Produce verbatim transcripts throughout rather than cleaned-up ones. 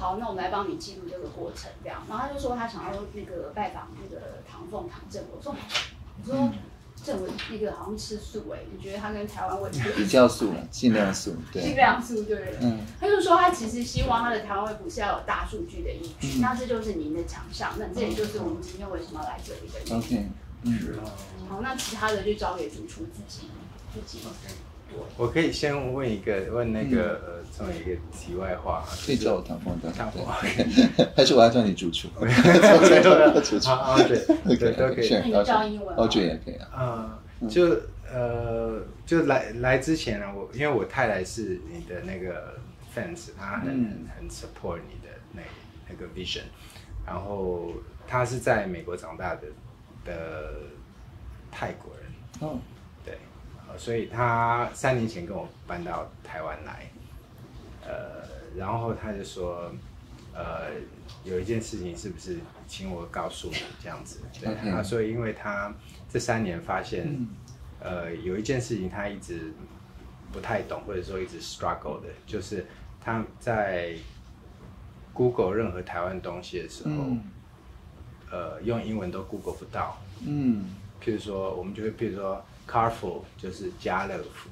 好，那我们来帮你记录这个过程，这样。然后他就说他想要那个拜访那个唐凤唐政委，我说我说。政委那个好像吃素哎，你觉得他跟台湾问题比较素了，尽量素，对， 尽量素对。嗯，他就说他其实希望他的台湾卫福是要有大数据的依据，嗯、那这就是您的强项，那这也就是我们今天为什么要来这里的原因。 OK， 嗯， 好，那其他的就交给主厨自己自己。 我可以先问一个问那个、嗯、呃，这么一个题外话， 可以叫我唐凤的， 唐凤， 还是我要叫你主厨？ 主厨啊，对对都可以。 那你叫英文 ，Audrey 也可以啊。嗯，就呃，就来来之前呢，我因为我太太是你的那个 fans， 她很、嗯、很 support 你的那那个 vision， 然后她是在美国长大的的泰国人，哦，对。所以他三年前跟我搬到台湾来，呃，然后他就说，呃，有一件事情是不是请我告诉你这样子？对， okay. 他说因为他这三年发现，嗯、呃，有一件事情他一直不太懂，或者说一直 struggle 的，就是他在 Google 任何台湾东西的时候，嗯、呃，用英文都 Google 不到。嗯，譬如说，我们就会譬如说。Carrefour 就是家乐福，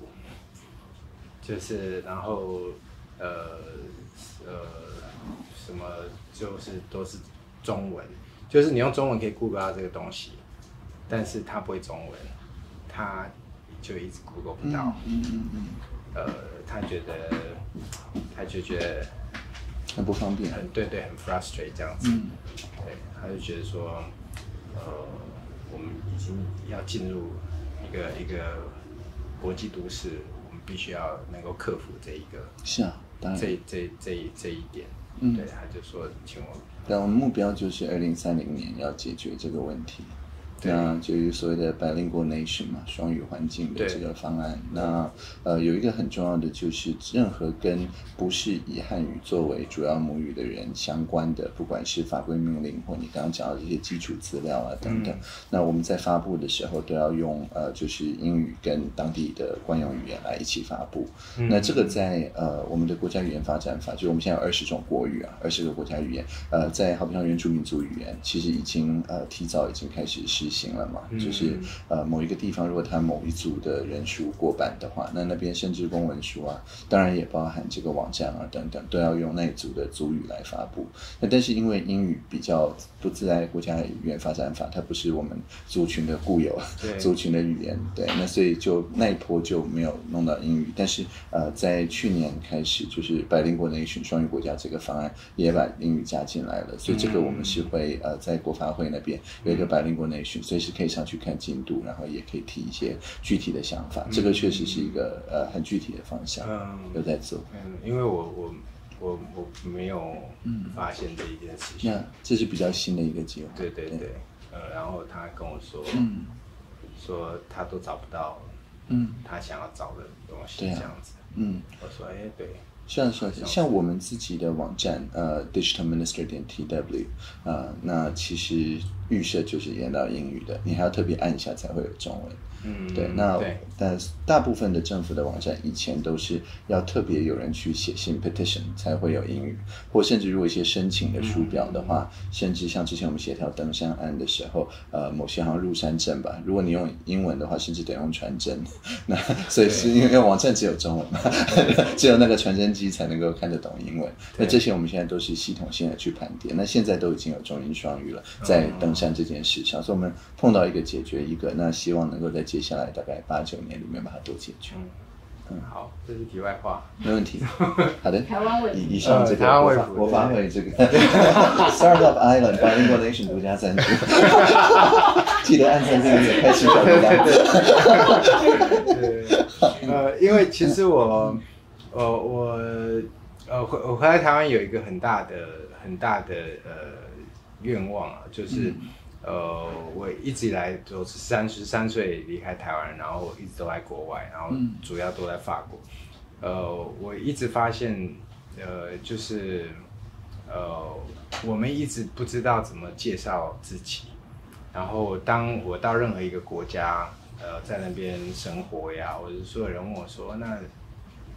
就是然后呃呃什么就是都是中文，就是你用中文可以 Google 到这个东西，但是他不会中文，他就一直 Google 不到，嗯嗯嗯，呃，他觉得他就觉得很不方便， 很对对，很 frustrate 这样子，嗯、对，他就觉得说，呃，我们已经要进入。一个一个国际都市，我们必须要能够克服这一个， 是啊，当然， 这这这这一点，嗯，对，他就说，请我， 但我们目标就是二零三零年要解决这个问题。那就是所谓的 bilingual nation 嘛，双语环境的这个方案。那呃有一个很重要的就是，任何跟不是以汉语作为主要母语的人相关的，不管是法规命令或你刚刚讲的这些基础资料啊等等，嗯、那我们在发布的时候都要用呃就是英语跟当地的惯用语言来一起发布。嗯、那这个在呃我们的国家语言发展法，就我们现在有二十种国语啊，二十个国家语言，呃在好比像原住民族语言，其实已经呃提早已经开始实行。行了嘛，就是呃某一个地方，如果它某一组的人数过半的话，那那边甚至公文书啊，当然也包含这个网站啊等等，都要用那一组的族语来发布。那但是因为英语比较不自在国家语言发展法，它不是我们族群的固有族群的语言，对，那所以就那一波就没有弄到英语。但是呃在去年开始，就是 bilingual nation 双语国家这个方案也把英语加进来了，所以这个我们是会呃在国发会那边有一个 bilingual nation。随时可以上去看进度，然后也可以提一些具体的想法。嗯、这个确实是一个呃很具体的方向，嗯，有在做。 嗯，因为我我我我没有发现这一件事情。 那这是比较新的一个计划。 对对对，对呃，然后他跟我说，嗯，说他都找不到，嗯，他想要找的东西，这样子。嗯，我说，哎，对。 像像像我们自己的网站，呃 ，digital minister 点 t w， 呃，那其实预设就是演到英语的，你还要特别按一下才会有中文。嗯，对，那但大部分的政府的网站以前都是要特别有人去写信 petition 才会有英语，或甚至如果一些申请的书表的话，嗯、甚至像之前我们协调登山案的时候，呃，某些好像入山证吧，如果你用英文的话，甚至得用传真。那所以是因为网站只有中文嘛，只有那个传真机才能够看得懂英文。那这些我们现在都是系统性的去盘点。那现在都已经有中英双语了，在登山这件事上，所以我们碰到一个解决一个，那希望能够在接下来大概八九年里面把它都解决。嗯， 嗯好，这是题外话， 没问题。好的， 台湾卫以上这个我发我发挥这个 Startup Island bilingual nation 独家赞助，记得按赞订阅，开启小铃铛。 对，呃，因为其实我，呃，我呃回我回来台湾有一个很大的很大的呃愿望啊，就是。嗯呃，我一直以来都是三十三岁离开台湾，然后我一直都在国外，然后主要都在法国。呃，我一直发现，呃，就是呃，我们一直不知道怎么介绍自己。然后，当我到任何一个国家，呃，在那边生活呀，或者所有人问我说，那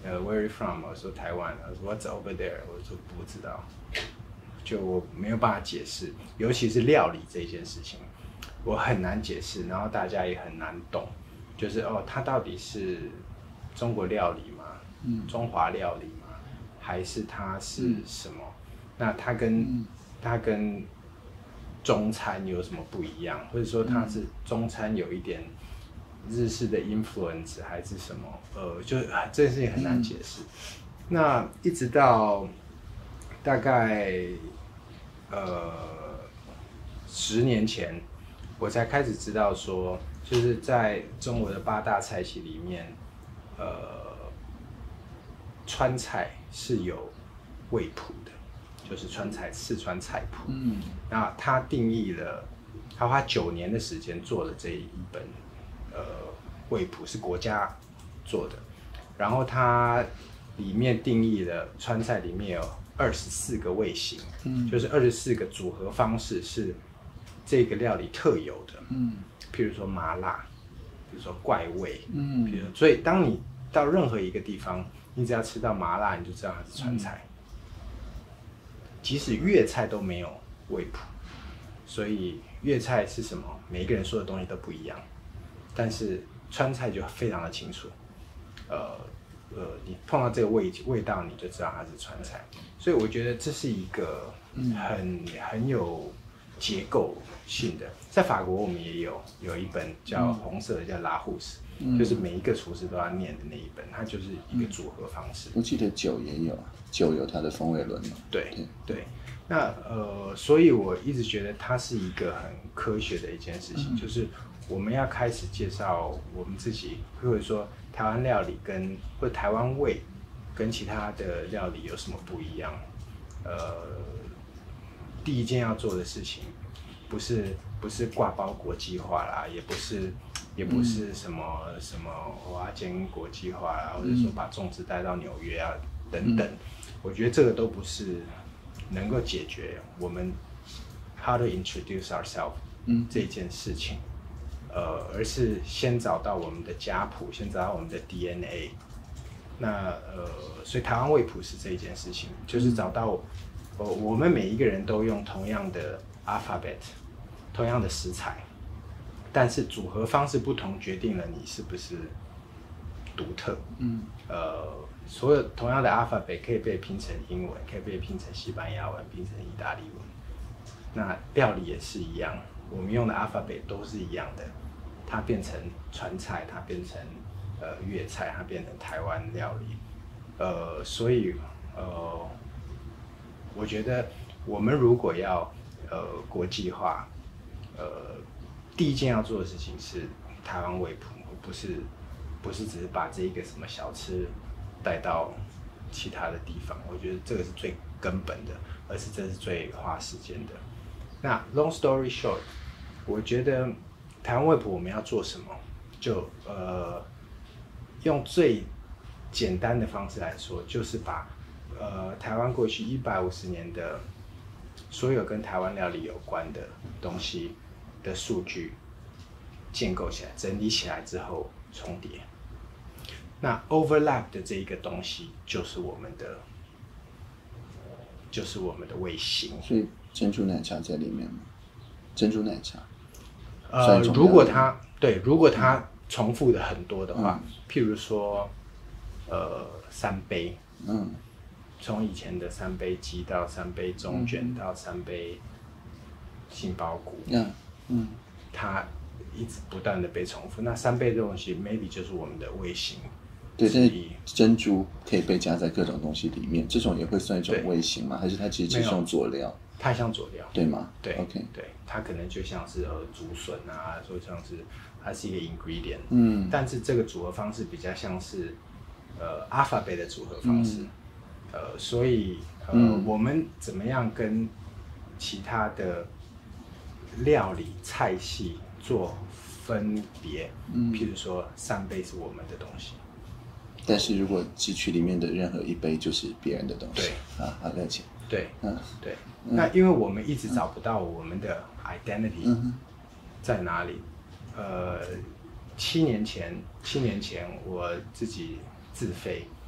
呃 Where are you from？ 我说台湾，我说 What's over there？ 我说不知道，就我没有办法解释，尤其是料理这件事情，我很难解释，然后大家也很难懂，就是哦，它到底是中国料理吗？嗯，中华料理吗？还是它是什么？嗯、那它跟、嗯、它跟中餐有什么不一样？或者说它是中餐有一点日式的 influence 还是什么？呃，就这件事情很难解释。嗯、那一直到大概呃十年前，我才开始知道说，就是在中国的八大菜系里面，呃，川菜是有味谱的。就是川菜四川菜谱，嗯，那他定义了，他花九年的时间做了这一本，呃，味谱是国家做的，然后它里面定义了川菜里面有二十四个味型，嗯，就是二十四个组合方式是这个料理特有的，嗯，譬如说麻辣，比如说怪味，嗯，比如所以当你到任何一个地方，你只要吃到麻辣，你就知道它是川菜。嗯，即使粤菜都没有味谱，所以粤菜是什么？每一个人说的东西都不一样，但是川菜就非常的清楚。呃呃，你碰到这个味味道，你就知道它是川菜。所以我觉得这是一个很很有结构性的。在法国我们也有有一本叫红色的叫拉胡斯，嗯、就是每一个厨师都要念的那一本，它就是一个组合方式。 我记得酒也有。酒有它的风味轮嘛？ 对对，那呃，所以我一直觉得它是一个很科学的一件事情，嗯、就是我们要开始介绍我们自己，或者说台湾料理跟或者台湾味跟其他的料理有什么不一样。呃，第一件要做的事情，不是不是挂包国际化啦，也不是也不是什么、嗯、什么我要建国际化啦，或者说把粽子带到纽约啊等等。嗯，我觉得这个都不是能够解决我们 how to introduce ourselves 这件事情，呃，而是先找到我们的家谱，先找到我们的 D N A。那呃，所以台湾味谱是这一件事情，就是找到呃我们每一个人都用同样的 alphabet， 同样的食材，但是组合方式不同，决定了你是不是独特。嗯，呃。所有同样的 alphabet 可以被拼成英文，可以被拼成西班牙文，拼成意大利文。那料理也是一样，我们用的 alphabet 都是一样的，它变成川菜，它变成呃粤菜，它变成台湾料理。呃，所以呃，我觉得我们如果要呃国际化，呃，第一件要做的事情是台湾味谱，不是不是只是把这一个什么小吃带到其他的地方，我觉得这个是最根本的，而是这是最花时间的。那 long story short， 我觉得台湾味谱我们要做什么，就呃用最简单的方式来说，就是把呃台湾过去一百五十年的所有跟台湾料理有关的东西的数据建构起来、整理起来之后重叠。那 overlap 的这一个东西就是我们的，就是我们的味型。 所以珍珠奶茶在里面吗？珍珠奶茶， 呃，如果它对，如果它重复的很多的话，嗯、譬如说，呃，三杯，嗯，从以前的三杯鸡到三杯中卷、嗯、到三杯杏鲍菇，嗯嗯，它一直不断的被重复。那三杯这东西 maybe 就是我们的味型。 对，但是珍珠可以被加在各种东西里面，这种也会算一种味型吗？还是它其实只是用佐料？ 它像佐料， 对吗？ 对 ，OK， 对，它可能就像是呃竹笋啊，说像是它是一个 ingredient， 嗯，但是这个组合方式比较像是呃 alphabet 的组合方式，嗯、呃，所以呃、嗯、我们怎么样跟其他的料理菜系做分别？嗯，譬如说三杯是我们的东西。 但是如果汲取里面的任何一杯就是别人的东西， 对啊，好了解。 对，嗯，对。嗯、那因为我们一直找不到我们的 identity 在哪里。嗯、呃，七年前，七年前我自己自费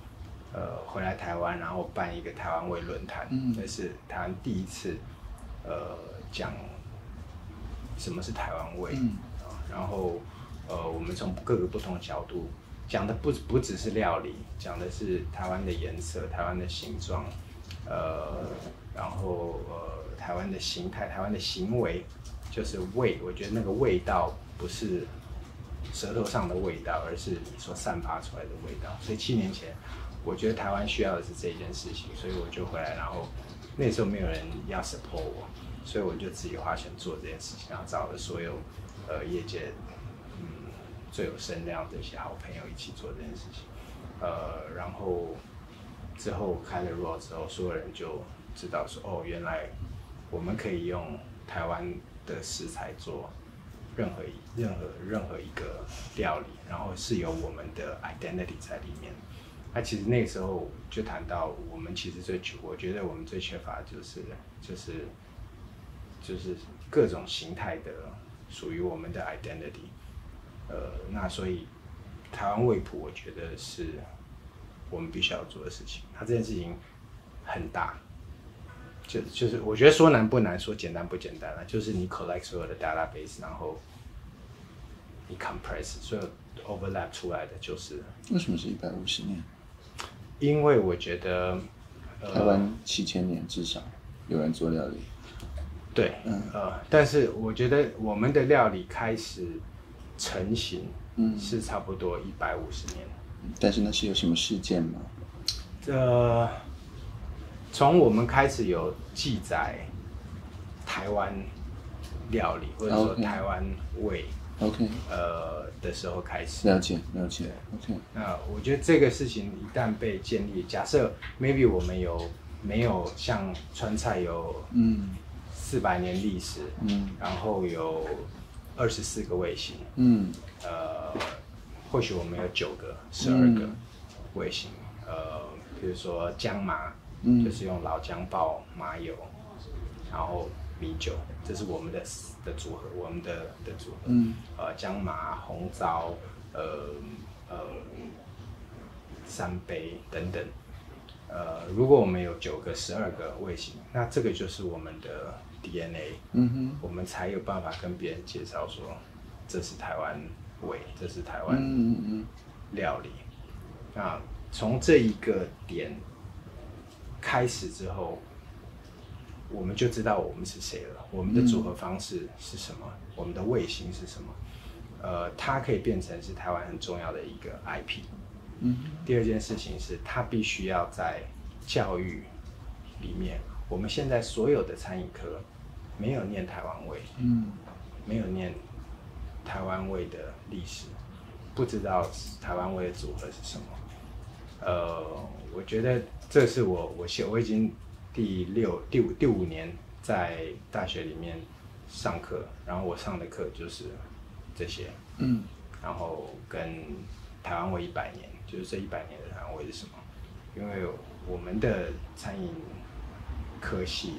呃回来台湾，然后办一个台湾味论坛， 嗯， 这是台湾第一次呃讲什么是台湾味， 嗯， 然后呃我们从各个不同的角度讲的不不只是料理，讲的是台湾的颜色、台湾的形状，呃，然后呃台湾的形态、台湾的行为，就是味。我觉得那个味道不是舌头上的味道，而是你所散发出来的味道。所以七年前，我觉得台湾需要的是这件事情，所以我就回来，然后那时候没有人要 support 我，所以我就自己花钱做这件事情，然后找了所有呃业界嗯最有声量的一些好朋友一起做这件事情，呃，然后之后开了 Raw 之后，所有人就知道说，哦，原来我们可以用台湾的食材做任何一任何任何一个料理，然后是有我们的 identity 在里面。那其实那个时候就谈到，我们其实最缺，我觉得我们最缺乏的就是就是就是各种形态的属于我们的 identity。呃，那所以台湾味谱，我觉得是我们必须要做的事情。它这件事情很大。就就是我觉得说难不难，说简单不简单了，就是你 collect 所有的 database， 然后你 compress 所有 overlap 出来的就是。 为什么是一百五十年？ 因为我觉得， 呃、台湾七千年至少有人做料理。 对，嗯呃，但是我觉得我们的料理开始成型，嗯，是差不多一百五十年。 但是那是有什么事件吗？ 呃。从我们开始有记载台湾料理，或者说台湾味 ，OK， 呃的时候开始。 了解，了解 ，OK。 那我觉得这个事情一旦被建立，假设 maybe 我们有没有像川菜有嗯四百年历史，嗯，然后有二十四个味型，嗯，呃，或许我们有九个、十二个味型，嗯、呃，比如说姜麻。嗯、就是用老姜爆麻油，然后米酒，这是我们的的组合，我们的的组合。嗯、呃，姜麻、红糟，呃呃，三杯等等。呃，如果我们有九个、十二个味型，那这个就是我们的 D N A。嗯哼，我们才有办法跟别人介绍说，这是台湾味，这是台湾料理。嗯嗯那从这一个点。开始之后，我们就知道我们是谁了。我们的组合方式是什么？嗯、我们的味型是什么？呃，它可以变成是台湾很重要的一个 I P。嗯。第二件事情是，它必须要在教育里面。我们现在所有的餐饮科没有念台湾味，嗯，没有念台湾味的历史，不知道台湾味的组合是什么。呃，我觉得。这是我我写我已经第六第五第五年在大学里面上课，然后我上的课就是这些，嗯，然后跟台湾味一百年，就是这一百年的台湾味是什么？因为我们的餐饮科系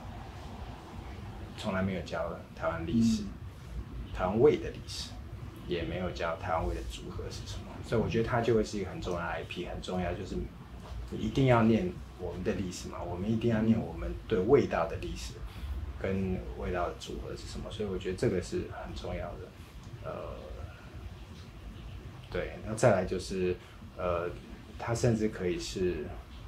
从来没有教台湾历史、嗯、台湾味的历史，也没有教台湾味的组合是什么，所以我觉得它就会是一个很重要的 I P， 很重要就是。你一定要念我们的历史嘛？我们一定要念我们对味道的历史，跟味道的组合是什么？所以我觉得这个是很重要的。呃，对，那再来就是呃，它甚至可以是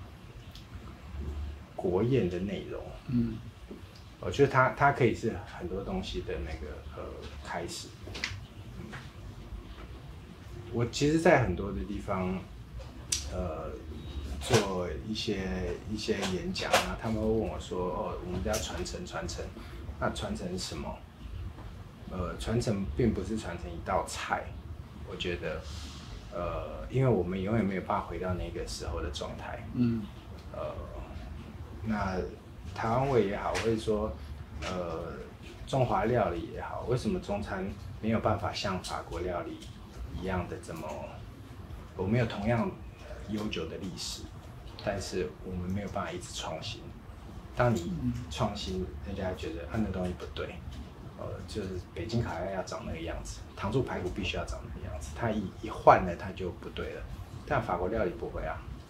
国宴的内容。嗯，我觉得它它可以是很多东西的那个呃开始。嗯，我其实，在很多的地方，呃。做一些一些演讲啊，他们会问我说：“哦，我们要传承传承，那传承什么？呃，传承并不是传承一道菜，我觉得，呃，因为我们永远没有办法回到那个时候的状态。嗯，呃，那台湾味也好，或者说呃中华料理也好，为什么中餐没有办法像法国料理一样的这么，我们有同样悠久的历史？”但是我们没有办法一直创新。当你创新，人家觉得啊那东西不对，呃，就是北京烤鸭要长那个样子，糖醋排骨必须要长那个样子，它一一换了它就不对了。但法国料理不会啊，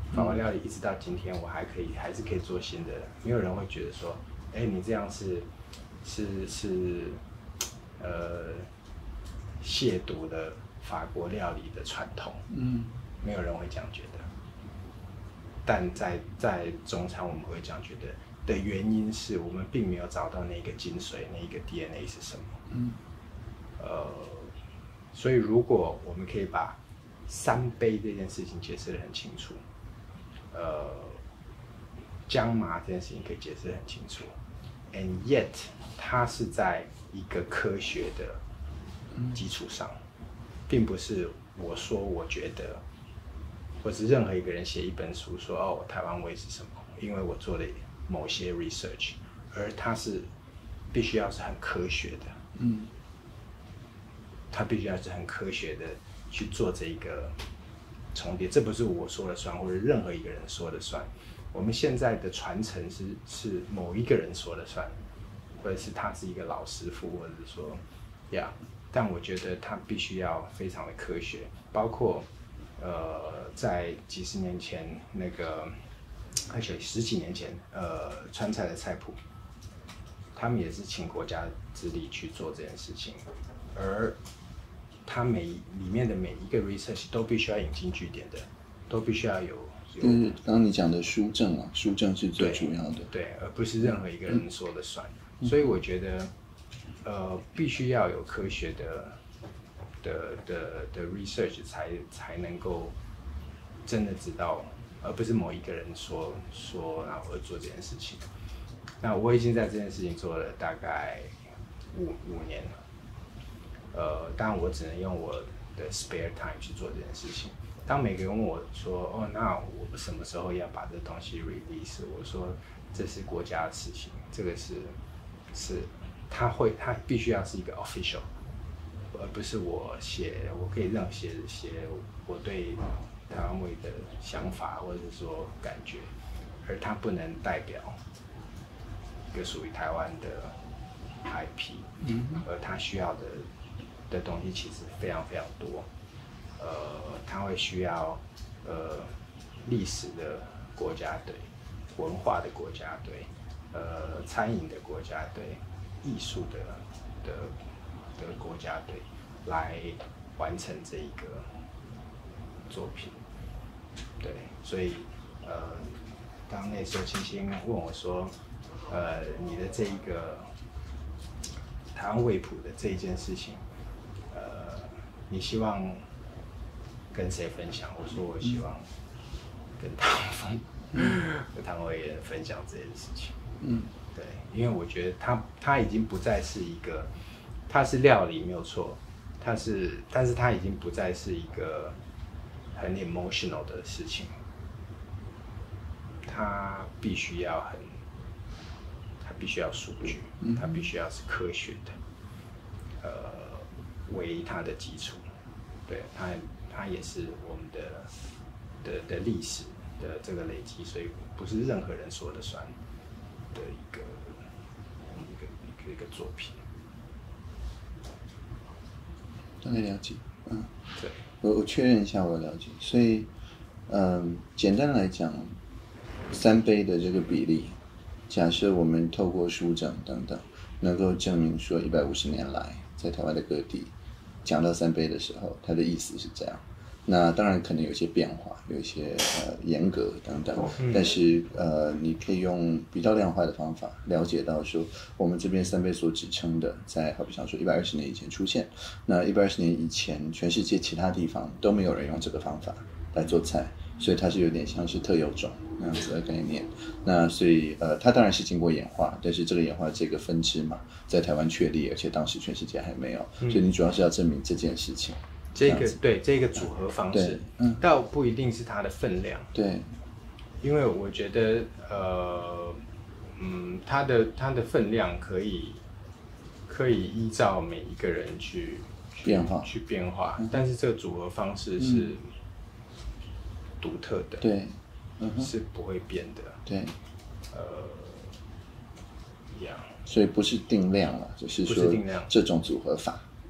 法国料理一直到今天，我还可以还是可以做新的，没有人会觉得说，哎，你这样是是是呃亵渎了法国料理的传统，嗯，没有人会这样觉得。但在在中餐我们会这样觉得的原因是我们并没有找到那个精髓，那一个 D N A 是什么，嗯，呃，所以如果我们可以把三杯这件事情解释得很清楚，呃，姜麻这件事情可以解释得很清楚 ，and yet 它是在一个科学的基础上，并不是我说我觉得，或是任何一个人写一本书说哦台湾味是什么，因为我做了某些 research， 而它是必须要是很科学的，嗯，它必须要是很科学的。去做这一个重叠，这不是我说了算，或者任何一个人说了算。我们现在的传承是是某一个人说了算，或者是他是一个老师傅，或者是说，呀、yeah, ，但我觉得他必须要非常的科学，包括呃，在几十年前那个，而且十几年前，呃，川菜的菜谱，他们也是请国家之力去做这件事情，而它每里面的每一个 research 都必须要引经据典的，都必须要有。 就是刚刚你讲的书证啊，书证是最主要的， 对，对，而不是任何一个人说了算。嗯、所以我觉得，呃，必须要有科学的的的的 research 才才能够真的知道，而不是某一个人说说然后而做这件事情。那我已经在这件事情做了大概五五年了。呃，当然我只能用我的 spare time 去做这件事情。当每个人问我说：“哦，那我什么时候要把这东西 release？” 我说：“这是国家的事情，这个是是，他会他必须要是一个 official， 而不是我写，我可以让写写我对台湾味的想法或者是说感觉，而它不能代表一个属于台湾的 I P， 嗯，而它需要的。”的东西其实非常非常多，呃，它会需要呃历史的国家队、文化的国家队、呃餐饮的国家队、艺术的的的国家队来完成这一个作品。对，所以呃，当那时候青青问我说，呃，你的这一个台湾味谱的这一件事情。呃，你希望跟谁分享？我说我希望跟唐风、跟唐伟人分享这件事情。嗯，对，因为我觉得他他已经不再是一个，他是料理没有错，他是，但是他已经不再是一个很 emotional 的事情，他必须要很，他必须要数据，他必须要是科学的，呃。为它的基础，对它，它也是我们的的的历史的这个累积，所以不是任何人说了算的一个一个一个一个作品。 大概了解，嗯， 对， 我我确认一下我了解，所以，嗯，简单来讲，三杯的这个比例，假设我们透过书证等等，能够证明说一百五十年来在台湾的各地。讲到三杯的时候，它的意思是这样。那当然可能有些变化，有一些呃严格等等，但是呃，你可以用比较量化的方法了解到说，我们这边三杯所指称的，在好比方说一百二十年以前出现，那一百二十年以前，全世界其他地方都没有人用这个方法来做菜，所以它是有点像是特有种那样子的概念。那所以呃，它当然是经过演化，但是这个演化这个分支嘛，在台湾确立，而且当时全世界还没有，所以你主要是要证明这件事情。 这个对这个组合方式，嗯，倒不一定是它的分量， 对， 因为我觉得呃，嗯，它的它的分量可以可以依照每一个人去变化去变化，嗯、但是这个组合方式是独特的， 对， 嗯、是不会变的， 对， 呃，一样， 所以不是定量了，就是说这种组合法。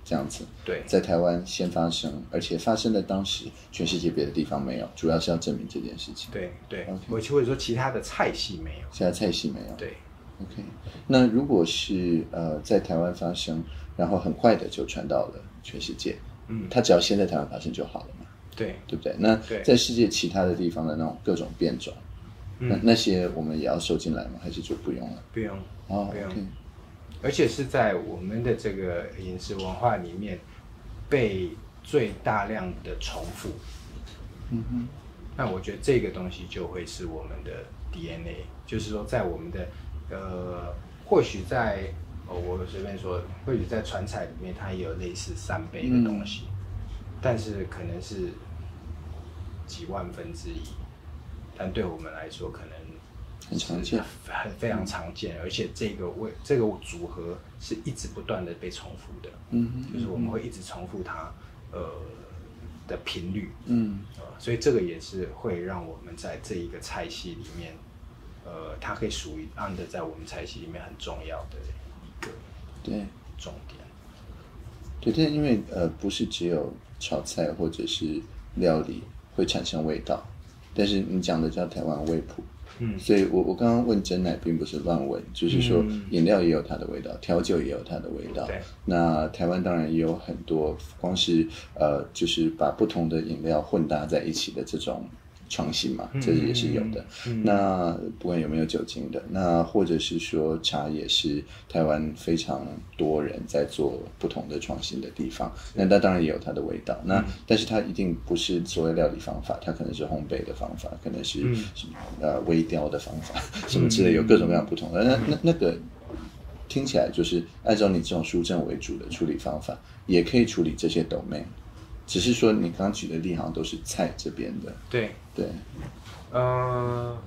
这样子。 对， 在台湾先发生，而且发生的当时，全世界别的地方没有，主要是要证明这件事情。 对对， OK 我或者说其他的菜系没有， 其他菜系没有。 对 ，OK。那如果是呃在台湾发生，然后很快的就传到了全世界， 嗯， 它只要先在台湾发生就好了嘛， 对对不对？那对在世界其他的地方的那种各种变种， 嗯那那些我们也要收进来吗？还是就不用了？ 不用哦不用 ，OK。 而且是在我们的这个饮食文化里面被最大量的重复。 嗯哼， 那我觉得这个东西就会是我们的 D N A， 就是说在我们的呃，或许在哦，我随便说，或许在传菜里面它也有类似三杯的东西，嗯、但是可能是几万分之一，但对我们来说可能很常见， 很非常常见，而且这个味这个组合是一直不断的被重复的， 嗯， 就是我们会一直重复它，呃的频率， 嗯， 呃，所以这个也是会让我们在这一个菜系里面，呃，它可以属于 under 在我们菜系里面很重要的一个对重点。 对，但因为呃不是只有炒菜或者是料理会产生味道，但是你讲的叫台湾味谱。嗯，所以我我刚刚问珍奶并不是乱问，就是说饮料也有它的味道，调酒也有它的味道。 对， 那台湾当然也有很多，光是呃就是把不同的饮料混搭在一起的这种创新嘛，这也是有的。嗯、那不管有没有酒精的，那或者是说茶也是台湾非常多人在做不同的创新的地方。那它当然也有它的味道。那、嗯、但是它一定不是所谓料理方法，它可能是烘焙的方法，可能是、嗯、呃微雕的方法，什么之类，有各种各样不同的。那那那个听起来就是按照你这种书证为主的处理方法，也可以处理这些 domain。只是说你刚刚举的例好像都是菜这边的， 对对， 呃，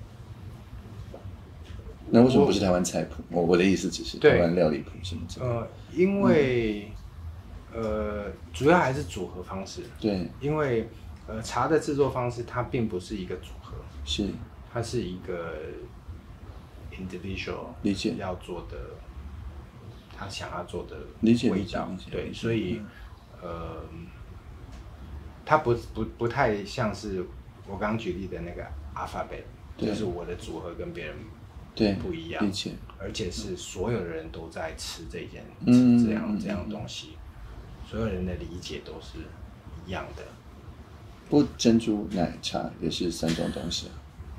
那为什么不是台湾菜谱？我我的意思只是台湾料理谱什么之类的。 呃，因为、嗯、呃，主要还是组合方式。 对， 因为呃茶的制作方式它并不是一个组合， 是它是一个 individual 理解要做的，他想要做的理解味道， 理解对，所以、嗯、呃。它不不不太像是我刚刚举例的那个 alphabet， 就是我的组合跟别人不一样，而且是所有人都在吃这件、嗯、这样这样东西，所有人的理解都是一样的。 不，珍珠奶茶也是三种东西啊。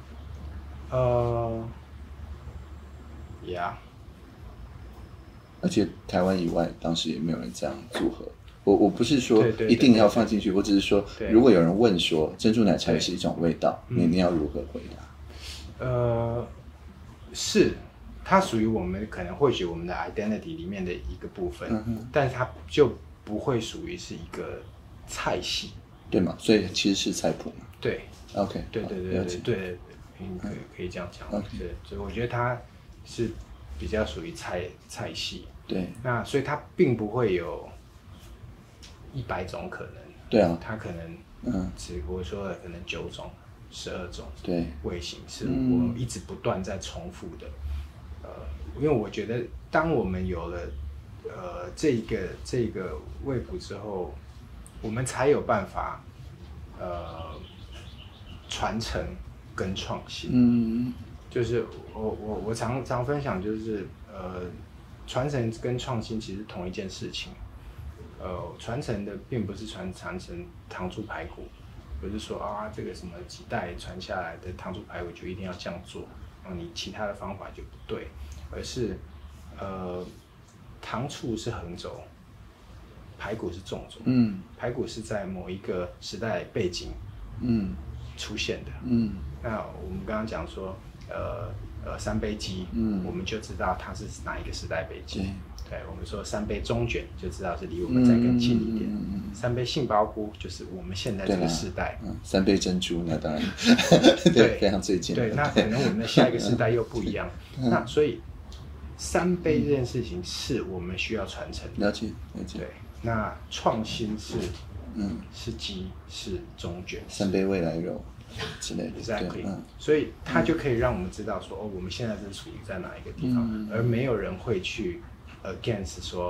呃，呀、yeah ， 而且台湾以外，当时也没有人这样组合。我我不是说一定要放进去，我只是说，如果有人问说珍珠奶茶也是一种味道，你你要如何回答？ 呃，是，它属于我们可能或许我们的 identity 里面的一个部分，嗯、但是它就不会属于是一个菜系， 对吗？所以其实是菜谱嘛。 对 ，OK， 对对对对对对，嗯，可以可以这样讲。 OK， 对，所以我觉得它是比较属于菜菜系。 对， 那所以它并不会有一百种可能， 对啊， 它可能，嗯，只我说的可能九种、十二种， 对， 味型是我们一直不断在重复的，呃，因为我觉得当我们有了，呃，这个这个味谱之后，我们才有办法，呃，传承跟创新，嗯，就是我我我常常分享就是呃，传承跟创新其实同一件事情。呃，传承的并不是传传承糖醋排骨，不是说啊这个什么几代传下来的糖醋排骨就一定要这样做，然后你其他的方法就不对，而是呃糖醋是横轴，排骨是纵轴，嗯，排骨是在某一个时代背景，嗯，出现的，嗯，那我们刚刚讲说，呃呃三杯鸡，嗯，我们就知道它是哪一个时代背景。对，我们说三杯中卷就知道是离我们再更近一点，嗯嗯嗯、三杯杏鲍菇就是我们现在这个时代， 嗯、三杯珍珠那当然对非常最近。 对，那可能我们的下一个时代又不一样。嗯、那所以三杯这件事情是我们需要传承的。 了解，了解。 对，那创新是嗯是鸡是中卷， 三杯未来肉之类的。 Exactly，嗯、所以它就可以让我们知道说，哦，我们现在是处于在哪一个地方，嗯、而没有人会去。against 说，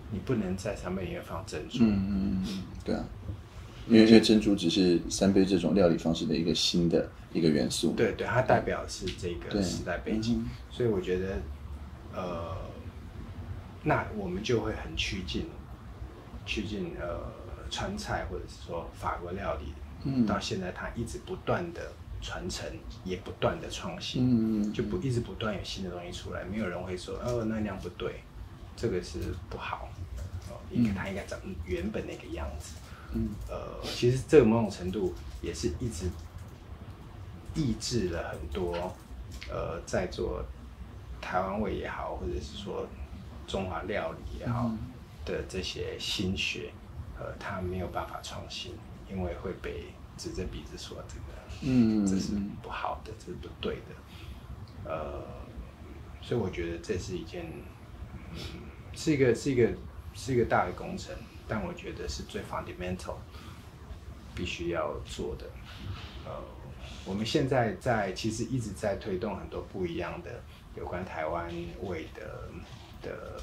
你不能在上面里面放珍珠。 嗯嗯嗯，对啊，因为因为珍珠只是三杯这种料理方式的一个新的一个元素。 对对，它代表的是这个时代背景， 嗯、 所以我觉得，呃，那我们就会很趋近，趋近呃川菜或者是说法国料理，嗯，到现在它一直不断的传承，也不断的创新，嗯，就不一直不断有新的东西出来，没有人会说哦那样不对，这个是不好，哦，应该它应该长原本那个样子。嗯，呃，其实这个某种程度也是一直抑制了很多，呃，在做台湾味也好，或者是说中华料理也好的这些新学，呃，它没有办法创新，因为会被指着鼻子说这个，嗯，这是不好的，这是不对的，呃，所以我觉得这是一件，嗯，是一个是一个是一个大的工程。但我觉得是最 fundamental 必须要做的。呃，我们现在在其实一直在推动很多不一样的有关台湾味的的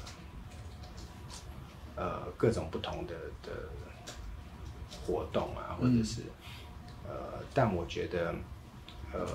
呃各种不同的的活动啊，或者是、嗯、呃，但我觉得呃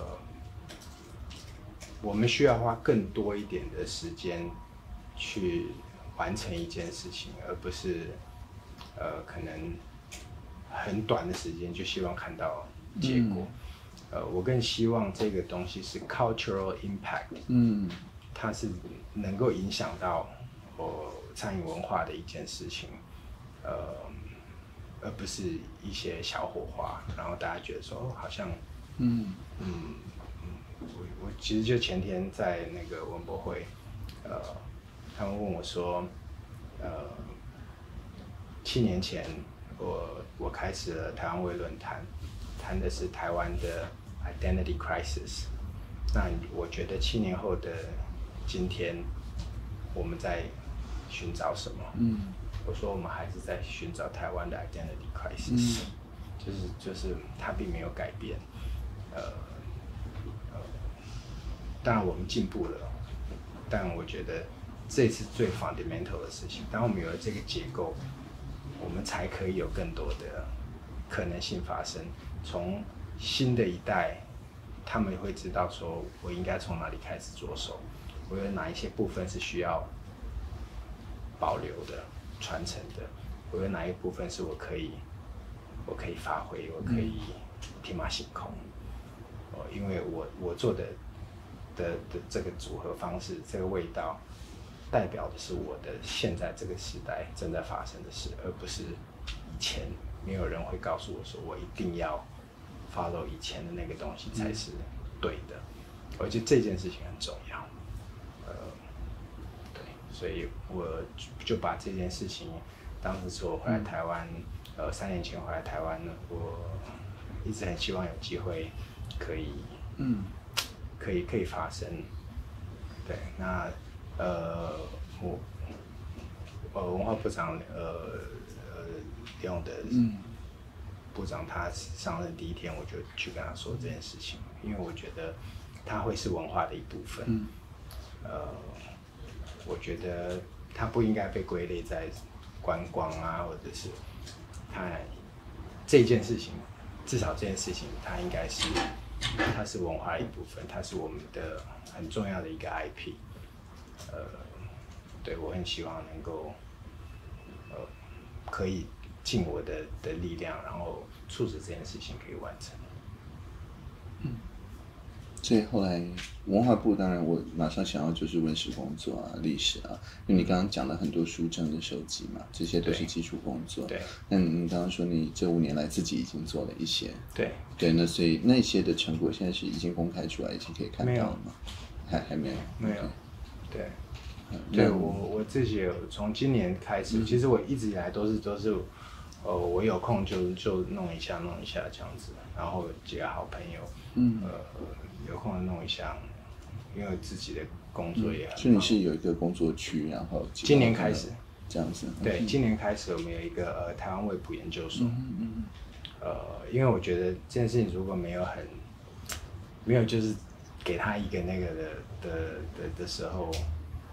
我们需要花更多一点的时间去完成一件事情，而不是。呃，可能很短的时间就希望看到结果。嗯、呃，我更希望这个东西是 cultural impact， 嗯，它是能够影响到我餐饮文化的一件事情，呃，而不是一些小火花，然后大家觉得说，哦，好像，嗯嗯嗯，我我其实就前天在那个文博会，呃，他们问我说，呃。七年前我，我我开始了台湾味论坛，谈的是台湾的 identity crisis。那我觉得七年后的今天，我们在寻找什么？嗯，我说我们还是在寻找台湾的 identity crisis，、嗯、就是就是它并没有改变。呃呃，当然我们进步了，但我觉得这是最 fundamental 的事情。当我们有了这个结构。我们才可以有更多的可能性发生。从新的一代，他们会知道说，我应该从哪里开始着手，我有哪一些部分是需要保留的、传承的，我有哪一部分是我可以，我可以发挥，我可以天马行空。哦，因为我我做的的的这个组合方式，这个味道。代表的是我的现在这个时代正在发生的事，而不是以前没有人会告诉我说我一定要 follow 以前的那个东西才是对的。我觉得这件事情很重要。呃，对，所以我就把这件事情当时是我回来台湾，呃，三年前回来台湾，我一直很希望有机会可以，嗯，可以可以发生。对，那。呃，我呃文化部长呃呃用的部长他上任第一天，我就去跟他说这件事情，因为我觉得它会是文化的一部分。嗯、呃，我觉得它不应该被归类在观光啊，或者是它这件事情，至少这件事情它应该是它是文化的一部分，它是我们的很重要的一个 I P。呃，对，我很希望能够，呃，可以尽我的的力量，然后促使这件事情可以完成。 嗯，所以后来文化部当然我马上想要就是文史工作啊、历史啊，因为你刚刚讲了很多书证的收集嘛，这些都是基础工作。 对。 那你刚刚说你这五年来自己已经做了一些。 对。 对，那所以那些的成果现在是已经公开出来，已经可以看到了吗？还还没有。 没有。对，对我我自己有从今年开始，嗯、其实我一直以来都是都是，呃，我有空就就弄一下弄一下这样子，然后几个好朋友，嗯，呃，有空弄一下，因为自己的工作也很忙。 所以你是有一个工作区，然后今年开始这样子。 对，今年开始我们有一个呃台湾味谱研究所，嗯嗯呃，因为我觉得这件事情如果没有很没有就是给他一个那个的的的的时候。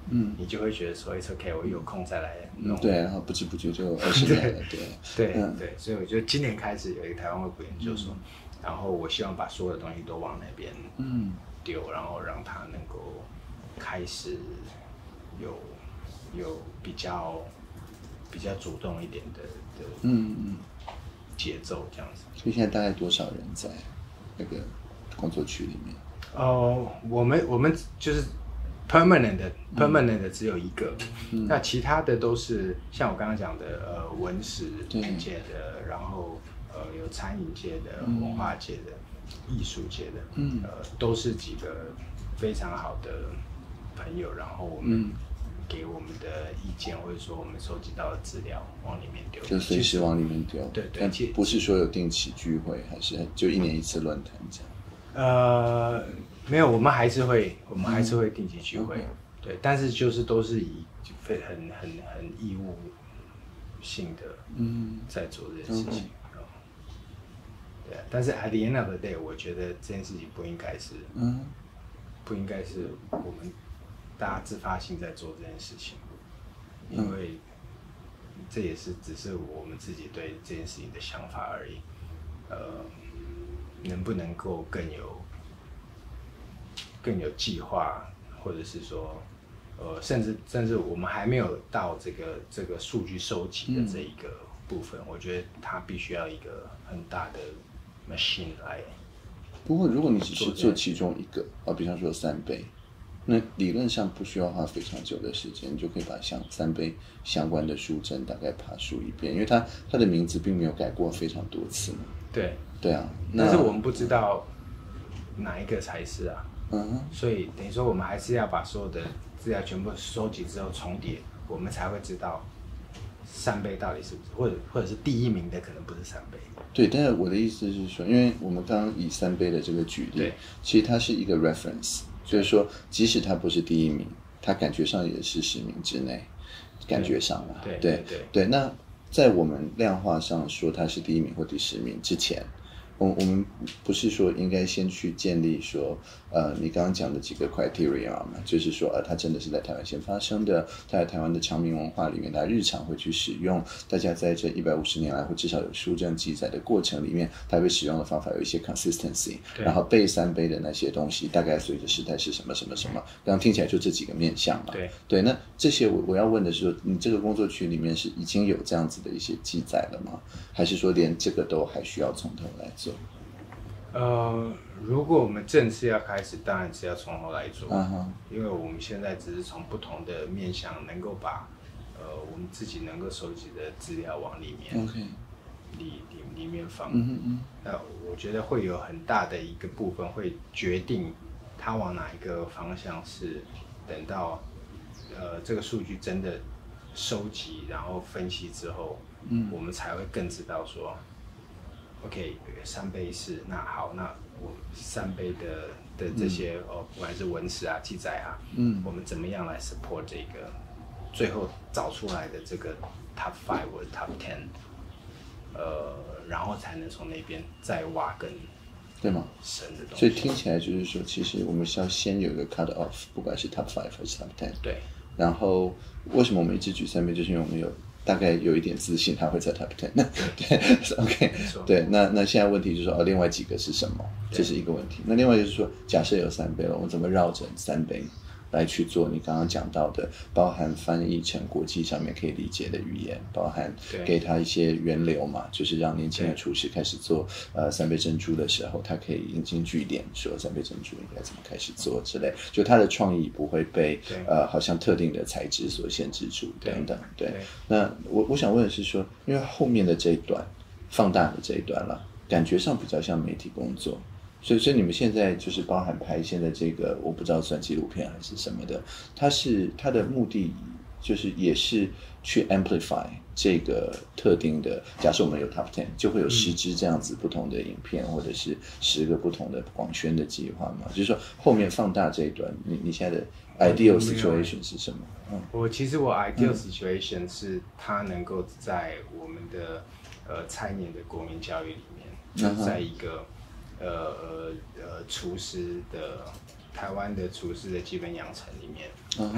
嗯，你就会觉得说 it's okay， 我有空再来弄。 嗯、对，然后不知不觉就二十年了，对对、嗯、对，所以我觉得今年开始有一个台湾胃部研究所，嗯、然后我希望把所有的东西都往那边嗯丢，然后让它能够开始有有比较比较主动一点的的嗯嗯节奏这样子。 所以现在大概多少人在那个工作区里面？ 哦、呃，我们我们就是 permanent 的 permanent 的只有一个，嗯、那其他的都是像我刚刚讲的，呃，文史界的，然后呃有餐饮界的、嗯、文化界的、艺术界的，嗯、呃，都是几个非常好的朋友，然后我们给我们的意见，或者说我们收集到的资料往里面丢， 就随时往里面丢。 对对， 但不是说有定期聚会，还是就一年一次论坛这样。 呃，没有，我们还是会，我们还是会定期聚会，嗯、对，但是就是都是以非很很很义务性的，嗯，在做这件事情，嗯、对，但是 at the end of the day， 我觉得这件事情不应该是，嗯，不应该是我们大家自发性在做这件事情，因为这也是只是我们自己对这件事情的想法而已，呃。能不能够更有更有计划，或者是说，呃，甚至甚至我们还没有到这个这个数据收集的这一个部分，嗯、我觉得它必须要一个很大的 machine 来。 不过，如果你只是做其中一个啊，比方说三杯，那理论上不需要花非常久的时间，你就可以把像三杯相关的书证大概爬梳一遍，因为它它的名字并没有改过非常多次嘛。 对。 对啊， 但是我们不知道哪一个才是啊，嗯，所以等于说我们还是要把所有的资料全部收集之后重叠，我们才会知道三杯到底是不是，或者或者是第一名的可能不是三杯。 对，但是我的意思是说，因为我们刚刚以三杯的这个举例，其实它是一个 reference， 就是说即使它不是第一名，它感觉上也是十名之内，感觉上了， 对对 对, 对, 对。那在我们量化上说它是第一名或第十名之前。我我们不是说应该先去建立说，呃，你刚刚讲的几个 criteria 嘛，就是说，呃，它真的是在台湾先发生的，它在台湾的常民文化里面，它日常会去使用，大家在这一百五十年来，或至少有书证记载的过程里面，它会使用的方法有一些 consistency， 然后背三杯的那些东西，大概随着时代是什么什么什么，刚刚听起来就这几个面向嘛， 对对，那这些我我要问的是说，你这个工作区里面是已经有这样子的一些记载了吗？还是说连这个都还需要从头来做？ 呃，如果我们正式要开始，当然是要从头来做， uh-huh. 因为我们现在只是从不同的面向，能够把呃我们自己能够收集的资料往里面 ，OK， 里里里面放。 嗯嗯。 那我觉得会有很大的一个部分会决定它往哪一个方向是，等到呃这个数据真的收集然后分析之后，嗯，我们才会更知道说。OK， 三杯是那好，那我三杯的的这些、嗯、哦，不管是文史啊、记载啊，嗯，我们怎么样来 support 这个最后找出来的这个 top five 或者 top ten， 呃，然后才能从那边再挖更对吗？ 深的东西。 所以听起来就是说，其实我们是要先有一个 cut off， 不管是 top five 还是 top ten。 对。 然后为什么我们一直举三杯，就是因为我们有。大概有一点自信，他会在 top ten。对 ，OK， 对，那那现在问题就是说，哦，另外几个是什么？这是一个问题。那另外就是说，假设有三杯了，我们怎么绕着三杯来去做你刚刚讲到的，包含翻译成国际上面可以理解的语言，包含给他一些源流嘛，就是让年轻的厨师开始做呃三杯珍珠的时候，他可以引经据典，说三杯珍珠应该怎么开始做之类，就他的创意不会被呃好像特定的材质所限制住等等。对，对那我我想问的是说，因为后面的这一段放大的这一段了，感觉上比较像媒体工作。所以，所以你们现在就是包含拍现在这个，我不知道算纪录片还是什么的，它是它的目的就是也是去 amplify 这个特定的。假设我们有 top ten， 就会有十支这样子不同的影片，嗯、或者是十个不同的广宣的计划嘛。就是说后面放大这一段，你你现在的 ideal situation 是什么？ 嗯，我其实我 ideal situation 是它能够在我们的呃餐饮的国民教育里面，嗯、在一个。呃呃呃，厨师的台湾的厨师的基本养成里面，他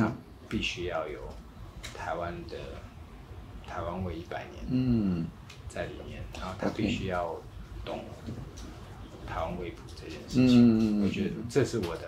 必须要有台湾的台湾味一百年嗯在里面，然后他必须要懂台湾味谱这件事嗯， 情，我觉得这是我的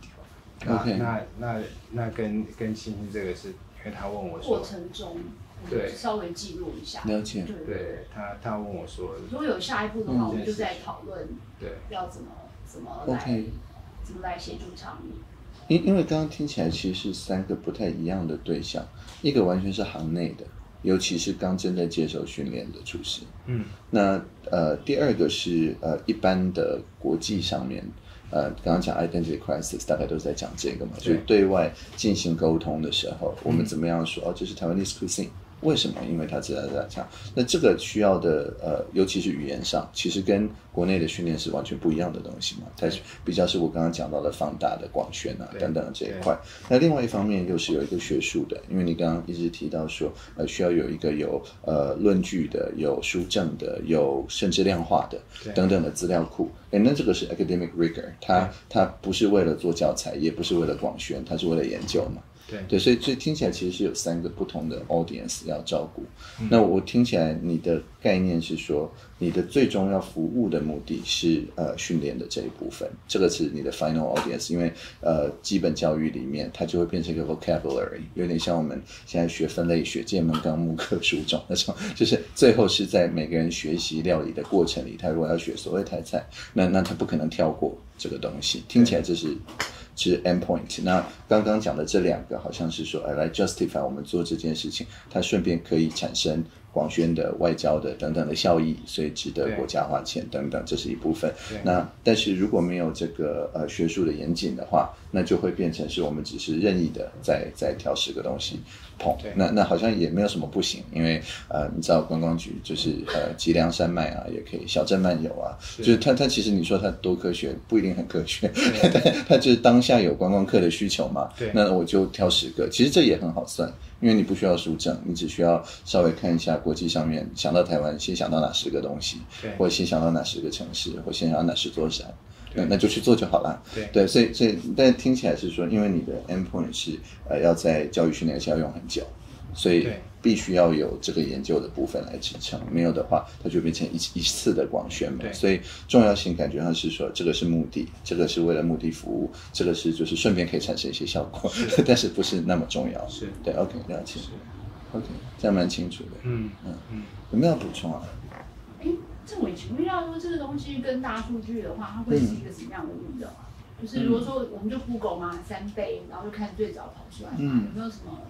idea。 OK， 那那那那跟跟星星这个是因为他问我说过程中， 对， 稍微记录一下。 了解。 对， 对他他问我说， 如果有下一步的话，我们就在讨论， 对， 要怎么怎么来 OK 怎么来协助倡议。 因因为刚刚听起来其实是三个不太一样的对象，一个完全是行内的，尤其是刚正在接受训练的厨师。 嗯， 那呃第二个是呃一般的国际上面。呃，刚刚讲 identity crisis， 大概都是在讲这个嘛，就是对外进行沟通的时候，我们怎么样说？哦，这是Taiwanese cuisine，为什么？因为它这样这样这样。那这个需要的呃，尤其是语言上，其实跟国内的训练是完全不一样的东西嘛。它是比较是我刚刚讲到的放大的广宣啊等等的这一块。那另外一方面又是有一个学术的，因为你刚刚一直提到说，呃，需要有一个有呃论据的、有书证的、有甚至量化的等等的资料库。哎，那这个是 academic rigor， 它它不是为了做教材，也不是为了广宣，它是为了研究嘛。 对对，所以所以听起来其实是有三个不同的 audience 要照顾。嗯、那我听起来你的概念是说，你的最终要服务的目的是呃训练的这一部分，这个是你的 final audience， 因为呃基本教育里面它就会变成一个 vocabulary， 有点像我们现在学分类学界门纲目科属种那种，就是最后是在每个人学习料理的过程里，他如果要学所谓台菜，那那他不可能跳过这个东西。听起来这是。是 endpoint， 那刚刚讲的这两个好像是说，哎，来 justify 我们做这件事情，它顺便可以产生广宣的、外交的等等的效益，所以值得国家花钱等等，这是一部分。那但是如果没有这个呃学术的严谨的话，那就会变成是我们只是任意的在在挑十个东西碰，那那好像也没有什么不行，因为呃你知道观光局就是呃脊梁山脉啊，也可以小镇漫游啊，就是它它其实你说它多科学不一定很科学，但它就是当下有观光客的需求嘛，那我就挑十个，其实这也很好算。因为你不需要书证，你只需要稍微看一下国际上面想到台湾先想到哪十个东西，或先想到哪十个城市，或先想到哪十座山，那那就去做就好了。 对对，所以所以但听起来是说，因为你的 endpoint 是呃要在教育训练下用很久，所以必须要有这个研究的部分来支撑，没有的话，它就变成一一次的广宣嘛。所以重要性感觉上是说，这个是目的，这个是为了目的服务，这个是就是顺便可以产生一些效果，但是不是那么重要。 是对 ，OK， 了解。OK， 这样蛮清楚的。 嗯嗯嗯，有没有补充啊？ 哎，郑伟，请问一下，说这个东西跟大数据的话，它会是一个什么样的运用啊？嗯、就是如果说我们就 Google 嘛，三倍，然后就看最早跑出来嘛，嗯、有没有什么？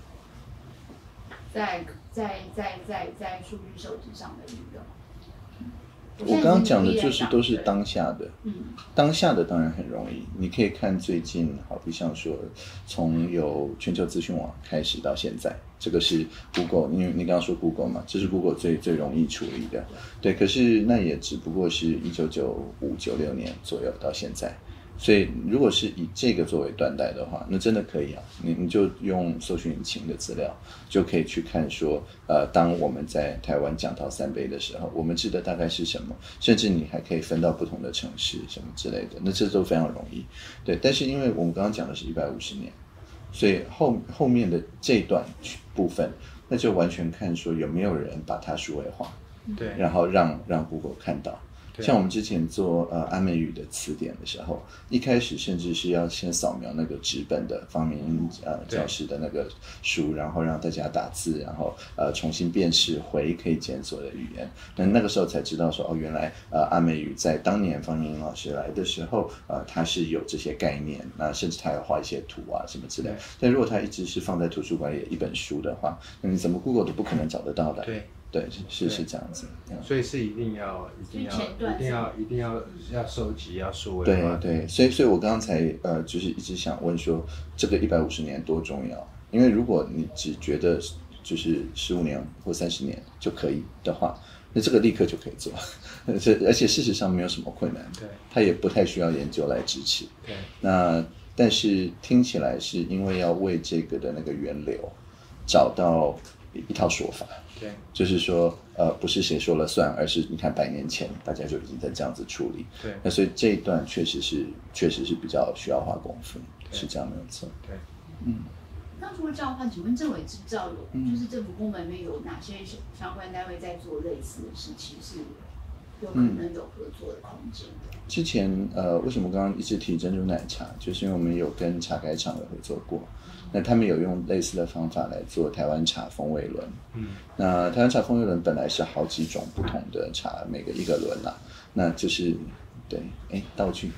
在在在在在数据收集上的运用， 我刚刚讲的就是都是当下的， 嗯，当下的当然很容易，你可以看最近，好比像说从有全球资讯网开始到现在，这个是 Google， 因为你刚刚说 Google 嘛，这是 Google 最最容易处理的，对，可是那也只不过是一九九五九六年左右到现在。所以，如果是以这个作为断代的话，那真的可以啊。你你就用搜寻引擎的资料，就可以去看说，呃，当我们在台湾讲到三杯的时候，我们指的大概是什么？甚至你还可以分到不同的城市什么之类的，那这都非常容易。对，但是因为我们刚刚讲的是一百五十年，所以后后面的这段部分，那就完全看说有没有人把它数位化， 对， 然后让让 Google 看到。像我们之前做呃阿美语的词典的时候，一开始甚至是要先扫描那个纸本的方明英呃教师的那个书，然后让大家打字，然后呃重新辨识回可以检索的语言。那那个时候才知道说哦，原来呃阿美语在当年方明英老师来的时候，呃他是有这些概念，那甚至他要画一些图啊什么之类。但如果他一直是放在图书馆里的一本书的话，那你怎么 Google 都不可能找得到的。 对。 对，是是这样子， 所以是一定要一定要一定要一定要要收集要数位化。 对对，所以所以我刚才呃就是一直想问说，这个一百五十年多重要？因为如果你只觉得就是十五年或三十年就可以的话，那这个立刻就可以做，而且事实上没有什么困难， 对， 它也不太需要研究来支持。 对， 那但是听起来是因为要为这个的那个源流找到一套说法。 对， 就是说，呃，不是谁说了算，而是你看百年前大家就已经在这样子处理。 对， 那所以这一段确实是，确实是比较需要花功夫，是这样没有错。 对， 嗯。那除了这样的话，请问政委知不知道有，嗯、就是政府部门里面有哪些相关单位在做类似的事情，是有可能有合作的空间的？嗯、 之前呃，为什么刚刚一直提珍珠奶茶，就是因为我们有跟茶改厂有合作过。那他们有用类似的方法来做台湾茶风味轮，嗯，那台湾茶风味轮本来是好几种不同的茶，每个一个轮啦，那就是对，哎，道具，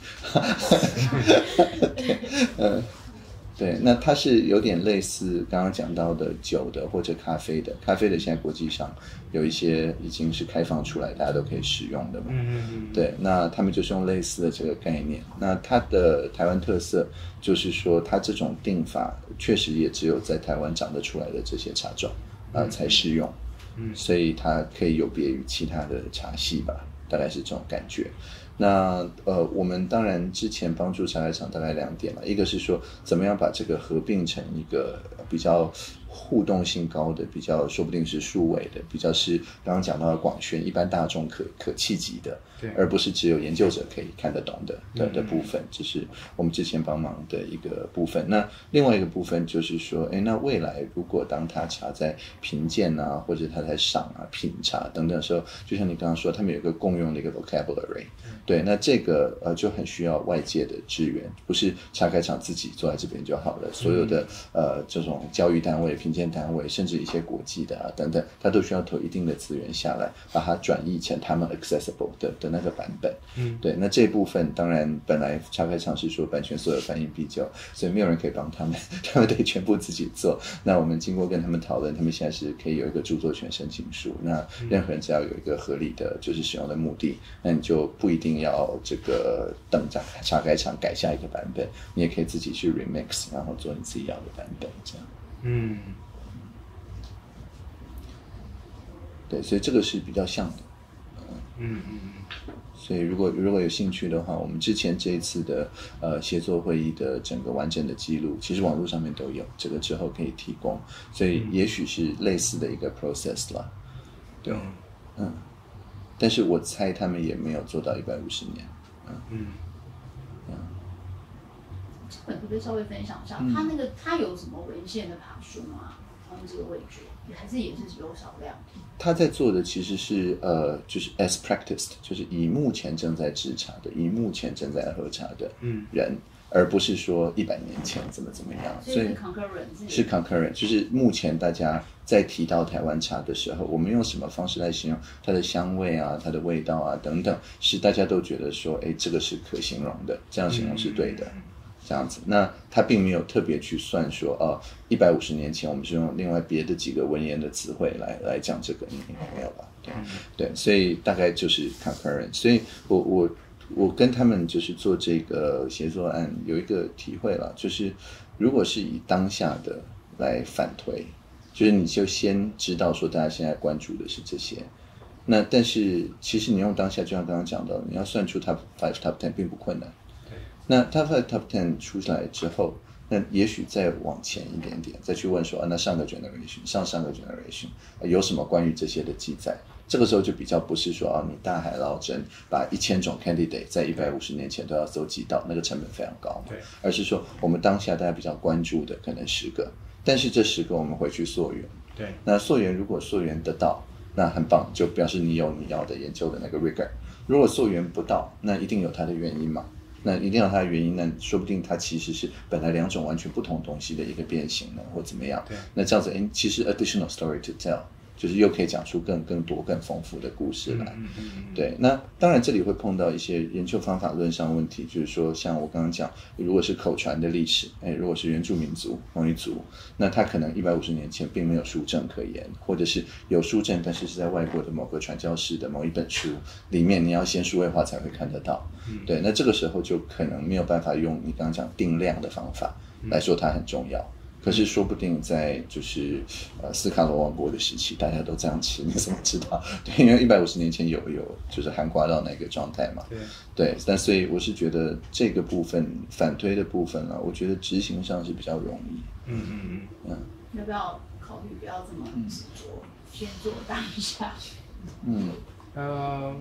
对，呃，对，那它是有点类似刚刚讲到的酒的或者咖啡的，咖啡的现在国际上有一些已经是开放出来，大家都可以使用的嘛，嗯嗯对，那他们就是用类似的这个概念，那它的台湾特色就是说，它这种定法确实也只有在台湾长得出来的这些茶种啊、呃、才适用，嗯，所以它可以有别于其他的茶系吧，大概是这种感觉。那呃，我们当然之前帮助茶改厂大概两点了，一个是说怎么样把这个合并成一个比较互动性高的，比较说不定是数位的，比较是刚刚讲到的广宣，一般大众可可企及的，而不是只有研究者可以看得懂的的的部分，这是我们之前帮忙的一个部分。那另外一个部分就是说，哎，那未来如果当他茶在评鉴啊，或者他在赏啊、品茶等等的时候，就像你刚刚说，他们有一个共用的一个 vocabulary， 对，那这个呃就很需要外界的支援，不是茶改厂自己坐在这边就好了，所有的呃这种教育单位、评鉴单位，甚至一些国际的啊等等，它都需要投一定的资源下来，把它转译成他们 accessible 的的那个版本。嗯，对，那这部分当然本来茶改厂是说版权所有翻译必究，所以没有人可以帮他们，他们得全部自己做。那我们经过跟他们讨论，他们现在是可以有一个著作权申请书，那任何人只要有一个合理的就是使用的目的，那你就不一定要这个等茶茶改厂改下一个版本，你也可以自己去 remix， 然后做你自己要的版本，这样。嗯，对，所以这个是比较像的。嗯嗯嗯。所以如果如果有兴趣的话，我们之前这一次的呃协作会议的整个完整的记录，其实网络上面都有，这个之后可以提供。所以也许是类似的一个 process 啦。对，嗯。但是我猜他们也没有做到一百五十年。嗯嗯。 嗯，可不可以稍微分享一下，嗯、他那个他有什么文献的爬书吗？他们这个味觉还是也是只有少量？ 他在做的其实是呃，就是 as practiced， 就是以目前正在制茶的，以目前正在喝茶的人，嗯、而不是说一百年前怎么怎么样。 所以是 concurrent， 是 concurrent， 就是目前大家在提到台湾茶的时候，我们用什么方式来形容它的香味啊、它的味道啊等等，是大家都觉得说，哎，这个是可形容的，这样形容是对的。嗯这样子，那他并没有特别去算说，哦，一百五十年前我们是用另外别的几个文言的词汇来来讲这个，没有吧？对，对，所以大概就是 concurrent。所以我我我跟他们就是做这个协作案有一个体会了，就是如果是以当下的来反推，就是你就先知道说大家现在关注的是这些，那但是其实你用当下，就像刚刚讲到，你要算出 top five、top ten 并不困难。那 Top five Top ten 出来之后，那也许再往前一点点，再去问说啊，那上个 generation、上上个 generation、啊、有什么关于这些的记载？这个时候就比较不是说啊，你大海捞针，把一千种 candidate 在一百五十年前都要搜集到，那个成本非常高嘛。而是说我们当下大家比较关注的可能十个，但是这十个我们回去溯源。对。那溯源如果溯源得到，那很棒，就表示你有你要的研究的那个 rigor。如果溯源不到，那一定有它的原因嘛。那一定要它的原因，那说不定它其实是本来两种完全不同东西的一个变形呢，或怎么样。那这样子，哎，其实 additional story to tell， 就是又可以讲出更更多、更丰富的故事来。嗯嗯嗯对，那当然这里会碰到一些研究方法论上的问题，就是说，像我刚刚讲，如果是口传的历史，哎，如果是原住民族某一族，那他可能一百五十年前并没有书证可言，或者是有书证，但是是在外国的某个传教士的某一本书里面，你要先数位化才会看得到。嗯、对，那这个时候就可能没有办法用你刚刚讲定量的方法来说它很重要。可是说不定在就是呃斯卡罗王国的时期，大家都这样吃，你怎么知道？对，因为一百五十年前有有就是含刮到那个状态嘛。对。对，但所以我是觉得这个部分反推的部分啊，我觉得执行上是比较容易。嗯嗯嗯嗯。要不要考虑不要这么执着，嗯、先做当下？嗯。 呃。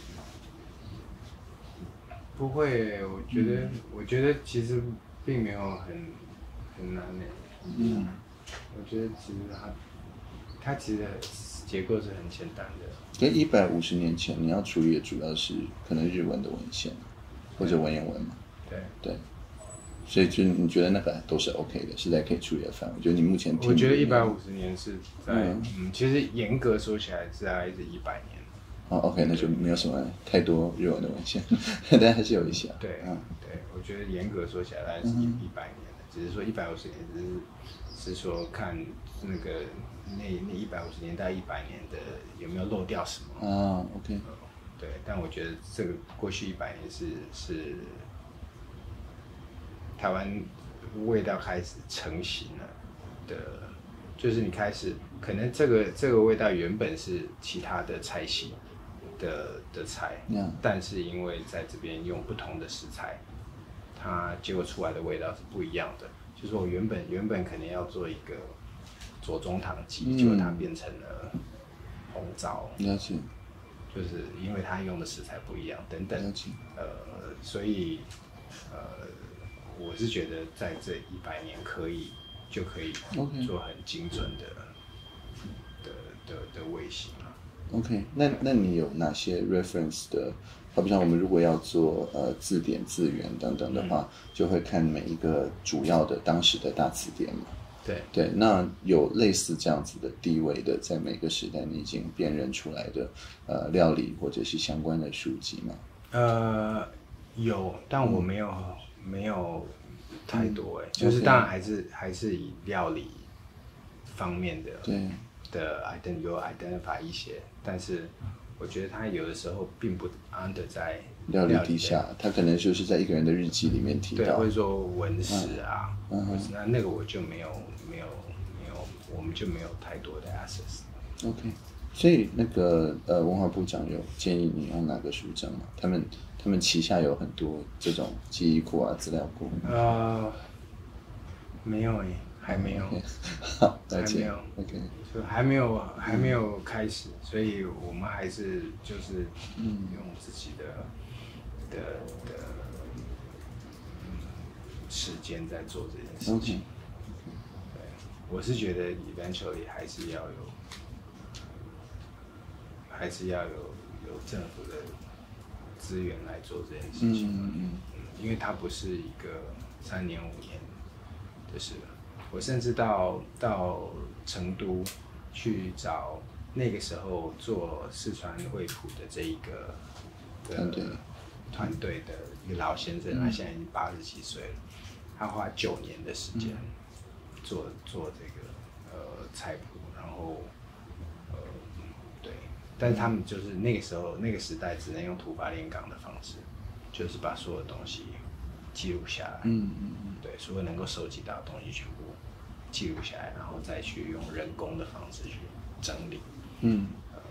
不会，我觉得，嗯、我觉得其实并没有很很难的。嗯， 我觉得其实它它其实结构是很简单的。 跟一百五十年前你要处理的主要是可能日文的文献，或者文言文嘛。 对对。所以就你觉得那个都是 OK 的，是在可以处理的范围。就你目前听， 我觉得一百五十年是在嗯嗯，其实严格说起来是大概是一百年。 哦 ，OK， 那就没有什么太多日文的文献，但还是有一些。 对， 嗯， 对，我觉得严格说起来大概是一一百年的，只是说一百五十年只是是说看那个那那一百五十年到一百年的有没有漏掉什么啊 ，OK， 呃对，但我觉得这个过去一百年是是台湾味道开始成型了的，就是你开始可能这个这个味道原本是其他的菜系的的菜， Yeah. 但是因为在这边用不同的食材，它结果出来的味道是不一样的。就是我原本原本可能要做一个左宗棠鸡， 嗯结果它变成了红枣， 了解， 就是因为它用的食材不一样等等了解， 呃，所以呃，我是觉得在这一百年可以就可以 OK 做很精准的的的的味型啊。 OK，那那你有哪些 reference 的？好比像我们如果要做呃字典、字源等等的话，嗯、就会看每一个主要的当时的大词典嘛。 对对，那有类似这样子的地位的，在每个时代你已经辨认出来的呃料理或者是相关的书籍吗？ 呃，有，但我没有、嗯、没有太多哎、欸， 嗯、 就是当然还是、okay. 还是以料理方面的对的 ident 有 identify 一些，但是我觉得它有的时候并不 under 在料理底下，它可能就是在一个人的日记里面提到， 对，或者说文史啊， 嗯嗯、 那那个我就没有没有没有，我们就没有太多的 access。 OK， 所以那个呃文化部长有建议你用哪个书证吗？他们他们旗下有很多这种记忆库啊、资料库。 呃，没有诶，还没有， okay. 好， 还没有 ，OK， 就还没有还没有开始，嗯、所以我们还是就是用自己的。的的、嗯、时间在做这件事情。Okay. Okay. 对，我是觉得 eventually 还是要有，还是要有有政府的资源来做这件事情。嗯嗯嗯，因为它不是一个三年五年的事。我甚至到到成都去找那个时候做四川味谱的这一个团队。 团队的一个老先生，他现在已经八十几岁了，他花九年的时间做做这个呃菜谱，然后呃对，但是他们就是那个时候那个时代只能用土法炼钢的方式，就是把所有东西记录下来， 嗯嗯嗯， 对，所有能够收集到的东西全部记录下来，然后再去用人工的方式去整理， 嗯。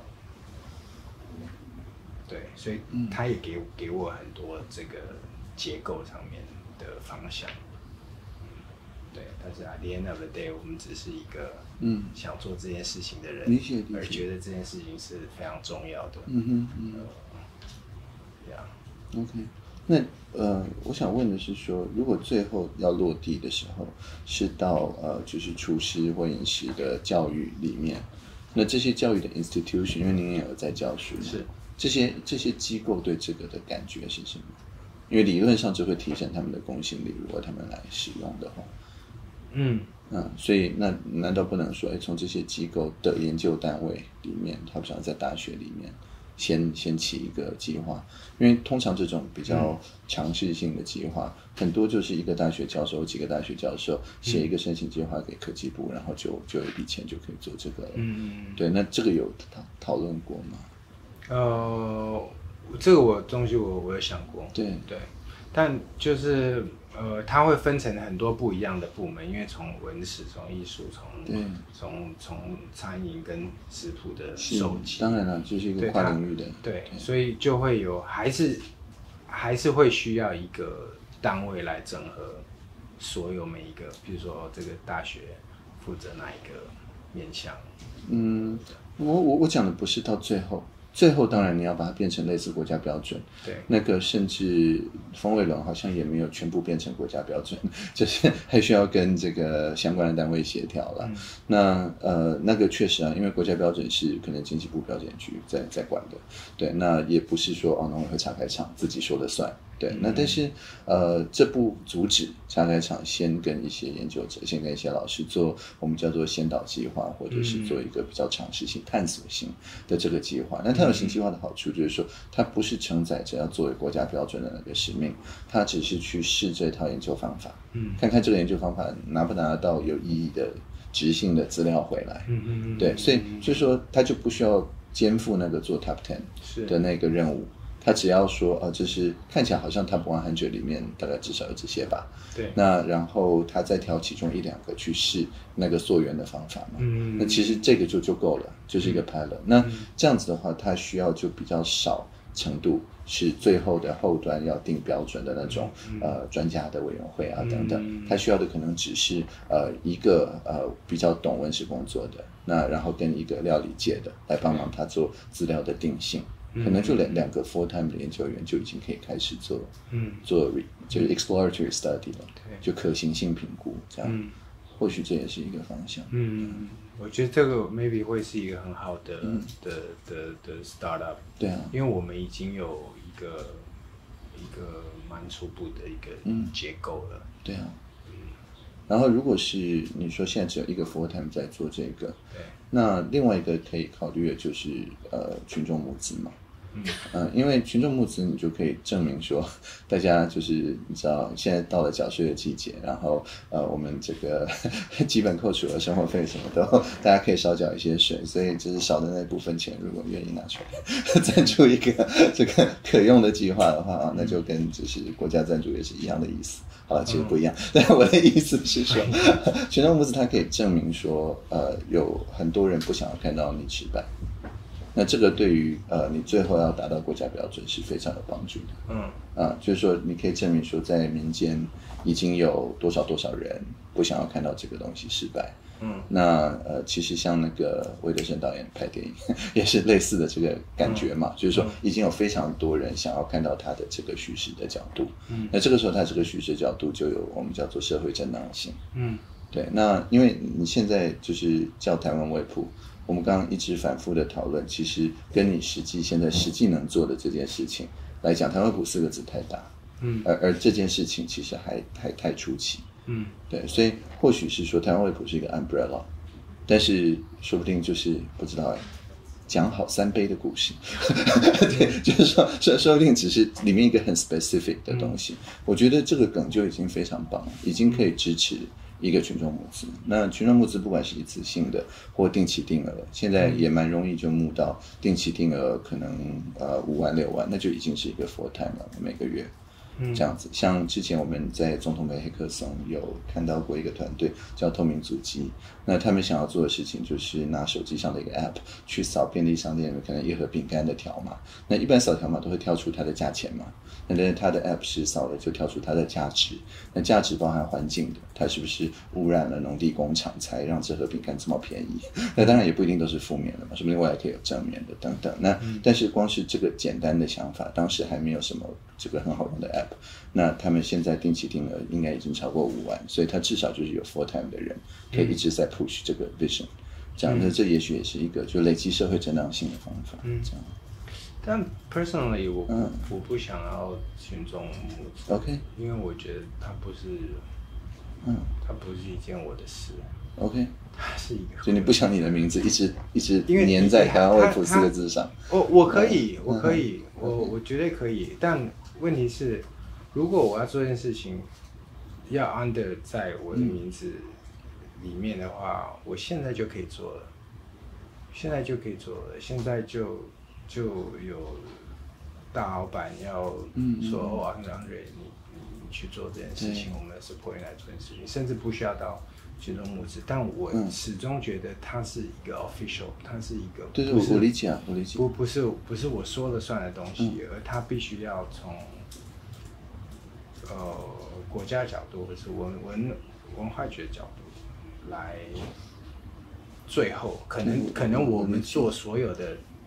对，所以他也给给我很多这个结构上面的方向，嗯，对。但是 at the end of the day， 我们只是一个嗯想做这件事情的人， 嗯、 而觉得这件事情是非常重要的。 嗯哼嗯。 这样。 Uh, OK， 那呃，我想问的是说，如果最后要落地的时候，是到呃就是厨师或饮食的教育里面，那这些教育的 institution， 因为您也有在教书， 是。 这些这些机构对这个的感觉是什么？因为理论上就会提升他们的公信力，如果他们来使用的话， 嗯嗯，所以那难道不能说，哎，从这些机构的研究单位里面，他不想在大学里面先先起一个计划？因为通常这种比较强制性的计划，嗯、很多就是一个大学教授、几个大学教授写一个申请计划给科技部，然后就就有一笔钱就可以做这个了。 嗯， 对，那这个有讨讨论过吗？ 呃，这个我东西我我有想过， 对对，但就是呃，它会分成很多不一样的部门，因为从文史、从艺术、从从从餐饮跟食谱的收集， 当然了，就是一个跨领域的， 对，对，所以就会有还是还是会需要一个单位来整合所有每一个，比如说这个大学负责哪一个面向， 嗯，我我我讲的不是到最后。 最后当然你要把它变成类似国家标准， 对， 那个甚至风味轮好像也没有全部变成国家标准，就是还需要跟这个相关的单位协调了。嗯、那呃那个确实啊，因为国家标准是可能经济部标检局在在管的，对，那也不是说哦农委会茶改厂自己说了算。对，那但是呃，这不阻止茶改厂先跟一些研究者，先跟一些老师做我们叫做先导计划，或者是做一个比较尝试性、探索性的这个计划。那探索性计划的好处就是说，它不是承载着要作为国家标准的那个使命，它只是去试这套研究方法，嗯，看看这个研究方法拿不拿得到有意义的质性的资料回来，嗯嗯嗯，对，所以就是说，它就不需要肩负那个做 top ten 的那个任务。他只要说，呃，这是看起来好像 Top one hundred 里面大概至少有这些吧。对。那然后他再挑其中一两个去试那个溯源的方法嘛。嗯。那其实这个就就够了，就是一个 pilot。嗯、那这样子的话，他需要就比较少程度是最后的后端要定标准的那种、嗯、呃专家的委员会啊等等。他需要的可能只是呃一个呃比较懂文史工作的，那然后跟一个料理界的来帮忙他做资料的定性。可能就两两个 full time 的研究员就已经可以开始做，嗯，做就是 exploratory study 了，对，就可行性评估这样，嗯、或许这也是一个方向。 嗯，我觉得这个 maybe 会是一个很好的、嗯、的的的 startup。对啊，因为我们已经有一个一个蛮初步的一个结构了。 嗯、对啊。然后，如果是你说现在只有一个 full time 在做这个，对，那另外一个可以考虑的就是呃群众募资嘛，嗯、呃，因为群众募资你就可以证明说，大家就是你知道现在到了缴税的季节，然后呃我们这个基本扣除了生活费什么的，大家可以少缴一些税，所以就是少的那部分钱，如果愿意拿出来赞助一个这个可用的计划的话啊，那就跟就是国家赞助也是一样的意思。好了，其实不一样，但我的意思是说，群众募资它可以证明说，呃，有很多人不想要看到你失败，那这个对于呃你最后要达到国家标准是非常有帮助的。嗯，啊、呃，就是说你可以证明说，在民间已经有多少多少人不想要看到这个东西失败。嗯，那呃，其实像那个魏德圣导演拍电影也是类似的这个感觉嘛，嗯、就是说已经有非常多人想要看到他的这个叙事的角度，嗯，那这个时候他这个叙事角度就有我们叫做社会正当性，嗯，对，那因为你现在就是叫台湾卫谱，我们刚刚一直反复的讨论，其实跟你实际现在实际能做的这件事情来讲，台湾卫谱四个字太大，嗯，而而这件事情其实还太太初期。嗯，对，所以或许是说台湾卫谱是一个 umbrella， 但是说不定就是不知道哎，讲好三杯的故事，对，就是说说说不定只是里面一个很 specific 的东西，嗯、我觉得这个梗就已经非常棒了，已经可以支持一个群众募资。那群众募资不管是一次性的或定期定额，现在也蛮容易就募到定期定额，可能呃五万六万，那就已经是一个 full time 了，每个月。这样子，像之前我们在总统杯黑客松有看到过一个团队叫透明足迹，那他们想要做的事情就是拿手机上的一个 app 去扫便利商店可能一盒饼干的条码，那一般扫条码都会跳出它的价钱嘛，那但是它的 app 是扫了就跳出它的价值，那价值包含环境的，它是不是污染了农地工厂才让这盒饼干这么便宜？那当然也不一定都是负面的嘛，说不定未来可以有正面的等等。那但是光是这个简单的想法，当时还没有什么这个很好用的 app。那他们现在定期定额应该已经超过五万，所以他至少就是有 full time 的人可以一直在 push 这个 vision， 这样，那这也许也是一个就累积社会正当性的方法。嗯，这样。 但 personally 我、嗯、我不想要群众募资 ，OK， 因为我觉得它不是，嗯，它不是一件我的事 ，OK， 它是一个， 就你不想你的名字一直一直粘在台湾卫谱四个字上。 我我可以，嗯、我可以，嗯、我我绝对可以，但问题是。如果我要做一件事情，要 under 在我的名字里面的话，嗯、我现在就可以做了，现在就可以做了，现在就就有大老板要说、嗯、哦 ，Andre， 你你去做这件事情，我们的 support 来做这件事情，甚至不需要到群众募资，但我始终觉得它是一个 official， 它是一个， 对对，我理解啊，我理解， 不不是不是我说了算的东西，嗯、而它必须要从。呃，国家角度或是文文文化局的角度来，最后可能可能我们做所有的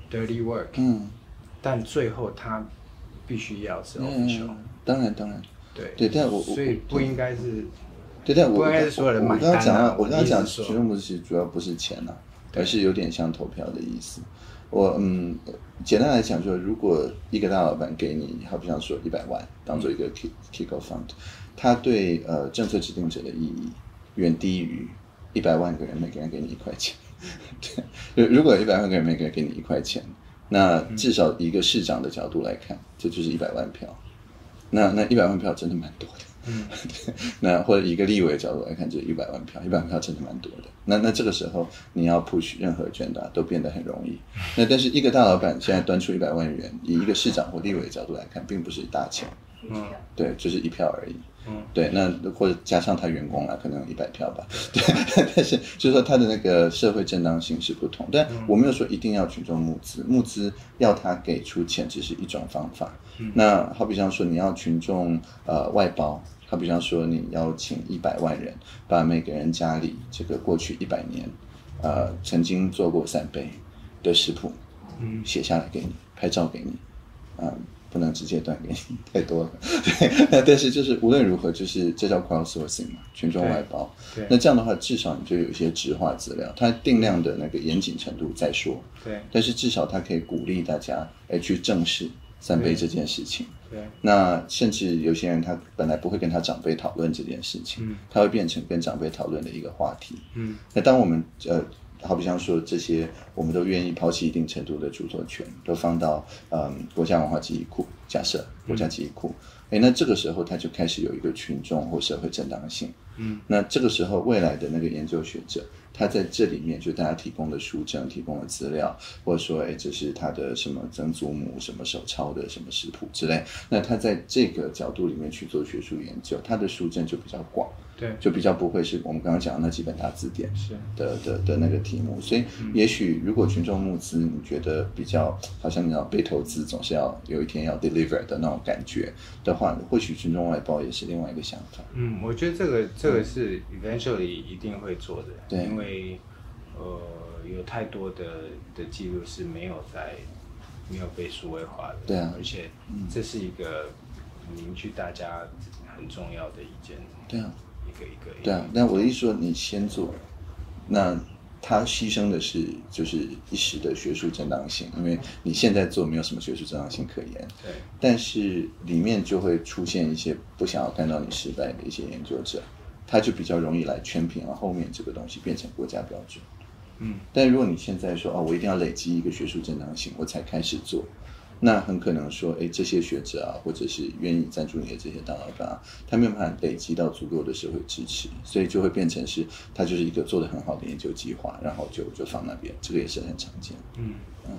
dirty work， 嗯， 但最后它必须要是 official，、嗯、 当然当然， 对对，但我所以不应该是， 对，但我不应该是所有人买单、啊、 我刚刚讲，我刚刚讲群众募资其实主要不是钱啊，而是有点像投票的意思。我嗯，简单来讲，就是如果一个大老板给你，好比像说一百万当做一个 kick kick-off fund， 它对呃政策制定者的意义远低于一百万个人每个人给你一块钱。对，如果一百万个人每个人给你一块钱，那至少一个市长的角度来看，这就是一百万票。那那一百万票真的蛮多的。嗯，那或者一个立委的角度来看，就是一百万票，一百万票真的蛮多的。那那这个时候你要 push 任何 agenda 都变得很容易。那但是一个大老板现在端出一百万元，以一个市长或立委的角度来看，并不是大钱。嗯，对，就是一票而已。嗯，对，那或者加上他员工啊，可能一百票吧。对，但是就是说他的那个社会正当性是不同。但我没有说一定要群众募资，募资要他给出钱只是一种方法。嗯，那好比像说你要群众呃外包。好比方说，你邀请一百万人，把每个人家里这个过去一百年，呃，曾经做过三杯的食谱，嗯，写下来给你，拍照给你，啊、呃，不能直接端给你，太多了。对，但是就是无论如何，就是这叫 crowdsourcing 嘛，群众外包。对，那这样的话，至少你就有一些质化资料，它定量的那个严谨程度再说。对，但是至少它可以鼓励大家哎去正视三杯这件事情。对，那甚至有些人他本来不会跟他长辈讨论这件事情，嗯，他会变成跟长辈讨论的一个话题。嗯，那当我们呃，好比像说这些，我们都愿意抛弃一定程度的著作权，都放到嗯国家文化记忆库，假设国家记忆库，哎、嗯，那这个时候他就开始有一个群众或社会正当性。嗯，那这个时候未来的那个研究学者，他在这里面就大家提供的书证、提供的资料，或者说，哎，这是他的什么曾祖母什么手抄的什么食谱之类，那他在这个角度里面去做学术研究，他的书证就比较广，对，就比较不会是我们刚刚讲的那几本大字典的的的那个题目。所以，也许如果群众募资，你觉得比较好像你知道被投资总是要有一天要 deliver 的那种感觉的话，或许群众外包也是另外一个想法。 嗯，我觉得这个这个是 eventually 一定会做的，对，因为呃有太多的的记录是没有在没有被数位化的，对啊，而且这是一个凝聚大家很重要的一件，对啊，一个一个， 对啊。但我的意思说，你先做，那他牺牲的是就是一时的学术正当性，因为你现在做没有什么学术正当性可言，对。但是里面就会出现一些不想要看到你失败的一些研究者。他就比较容易来圈评，然后后面这个东西变成国家标准。嗯，但如果你现在说哦，我一定要累积一个学术正当性，我才开始做，那很可能说，哎，这些学者啊，或者是愿意赞助你的这些大老板啊，他没有办法累积到足够的社会支持，所以就会变成是，他就是一个做得很好的研究计划，然后就就放那边，这个也是很常见。嗯嗯。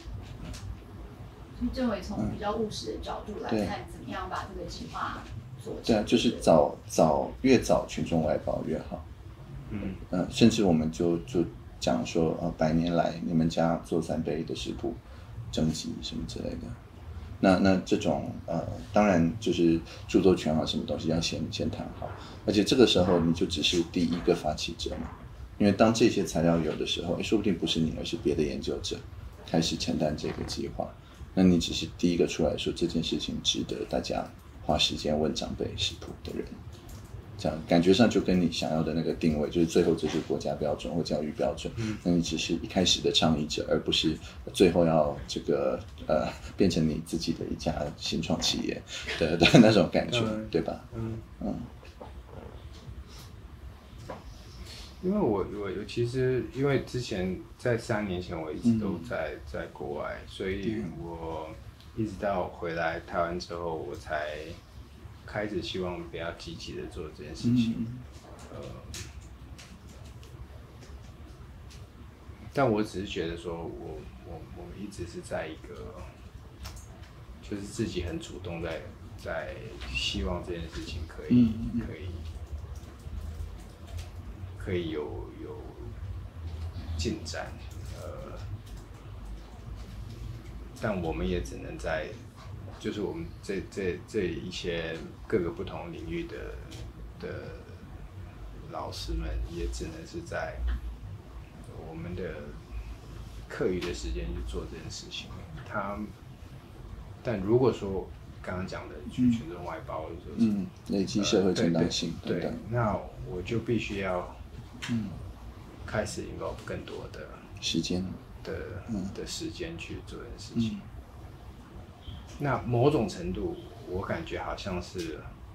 所以政委从比较务实的角度来看，怎么样把这个计划。 对啊，就是早早越早群众外包越好。嗯呃，甚至我们就就讲说，呃，百年来你们家做三杯的食谱征集什么之类的。那那这种呃，当然就是著作权啊，什么东西要先先谈好，而且这个时候你就只是第一个发起者嘛，因为当这些材料有的时候，说不定不是你，而是别的研究者开始承担这个计划，那你只是第一个出来说这件事情值得大家。花时间问长辈食谱的人，这样感觉上就跟你想要的那个定位，就是最后这是国家标准或教育标准，嗯，那你只是一开始的倡议者，而不是最后要这个呃变成你自己的一家新创企业的的那种感觉，嗯、对吧？嗯嗯。 因为我我其实因为之前在三年前我一直都在、嗯、在国外，所以我。一直到回来台湾之后，我才开始希望比较积极的做这件事情。嗯、呃，但我只是觉得说我我我一直是在一个，就是自己很主动在在希望这件事情可以、嗯、可以可以有有进展。但我们也只能在，就是我们这这这一些各个不同领域的的老师们，也只能是在我们的课余的时间去做这件事情。他，但如果说刚刚讲的去群众外包，或者说嗯，累积社会正当性， 对，对，那我就必须要， 嗯， 开始 involve 更多的时间的、 嗯、 的时间去做这件事情。嗯、那某种程度，我感觉好像是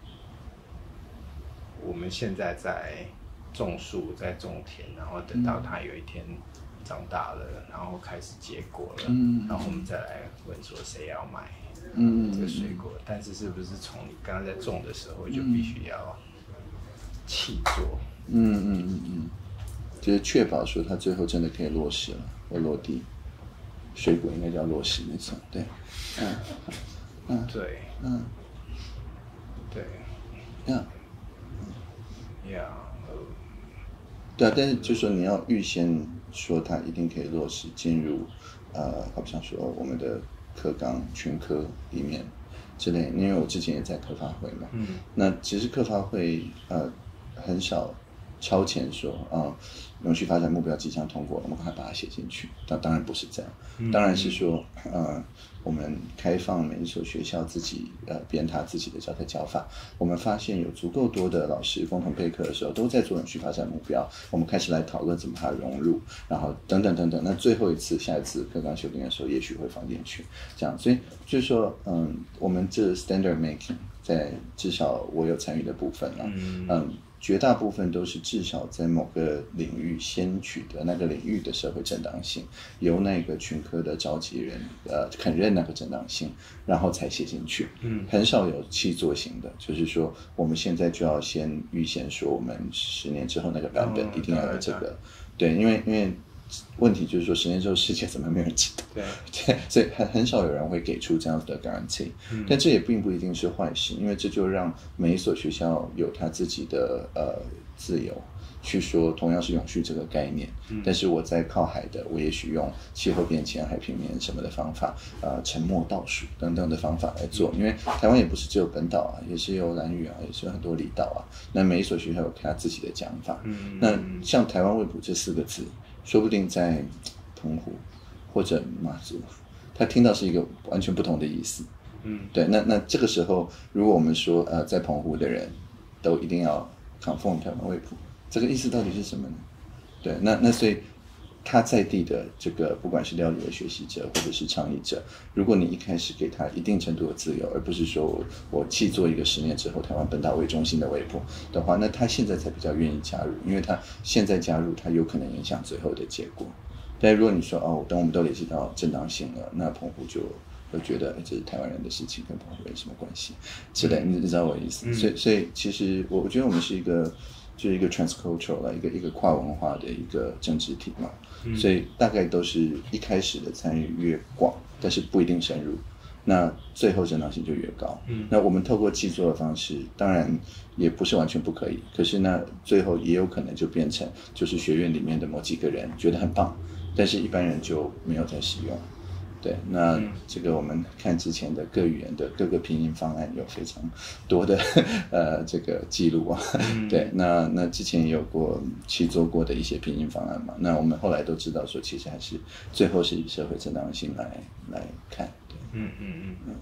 我们现在在种树，在种田，然后等到它有一天长大了，然后开始结果了，嗯、然后我们再来问说谁要买嗯这个水果。但是是不是从你刚刚在种的时候就必须要契作？ 嗯嗯嗯嗯，就是确保说它最后真的可以落实了或落地。水果应该叫落实，没错，对，嗯嗯，对，嗯，对， 呀， 嗯，呀， 对啊，但是就说你要预先说它一定可以落实进入，呃，好像说我们的课纲群科里面之类，因为我之前也在科发会嘛，嗯，那其实科发会呃很少超前说啊，永续发展目标即将通过，我们赶快把它写进去。但当然不是这样，嗯、当然是说，呃，我们开放每一所学校自己呃编他自己的教材教法。我们发现有足够多的老师共同备课的时候，都在做永续发展目标。我们开始来讨论怎么把它融入，然后等等等等。那最后一次、下一次课纲修订的时候，也许会放进去。这样，所以就是说，嗯，我们这 standard making 在至少我有参与的部分啊，嗯。嗯绝大部分都是至少在某个领域先取得那个领域的社会正当性，由那个群科的召集人呃肯认那个正当性，然后才写进去。嗯，很少有契作型的，就是说我们现在就要先预先说我们十年之后那个版本一定要有这个，哦、对，因为因为。问题就是说，十年之后世界怎么没有人知道？对，对，所以很很少有人会给出这样子的 guarantee、嗯。但这也并不一定是坏事，因为这就让每一所学校有他自己的呃自由去说，同样是永续这个概念，嗯、但是我在靠海的，我也许用气候变迁、海平面什么的方法，呃，沉没倒数等等的方法来做。因为台湾也不是只有本岛啊，也是有兰屿啊，也是有很多离岛啊。那每一所学校有他自己的讲法。嗯、那像台湾卫普这四个字。说不定在澎湖或者马祖，他听到是一个完全不同的意思。嗯，对，那那这个时候，如果我们说呃，在澎湖的人都一定要 conform 台湾卫普，这个意思到底是什么呢？对，那那所以他在地的这个不管是料理的学习者或者是倡议者，如果你一开始给他一定程度的自由，而不是说我我去做一个十年之后台湾本岛为中心的卫普的话，那他现在才比较愿意加入，因为他现在加入，他有可能影响最后的结果。但如果你说哦，等我们都累积到正当性了，那澎湖就会觉得这是台湾人的事情，跟澎湖没什么关系之类，你知道我的意思？嗯、所以所以其实我我觉得我们是一个。就是一个 transcultural 啦，一个一个跨文化的一个政治体嘛，嗯、所以大概都是一开始的参与越广，但是不一定深入，那最后正当性就越高。嗯、那我们透过契作的方式，当然也不是完全不可以，可是那最后也有可能就变成就是学院里面的某几个人觉得很棒，但是一般人就没有在使用。对，那这个我们看之前的各语言的各个拼音方案有非常多的呃这个记录啊。嗯、对，那那之前也有过去做过的一些拼音方案嘛。那我们后来都知道说，其实还是最后是以社会正当性来来看。对，嗯嗯嗯嗯。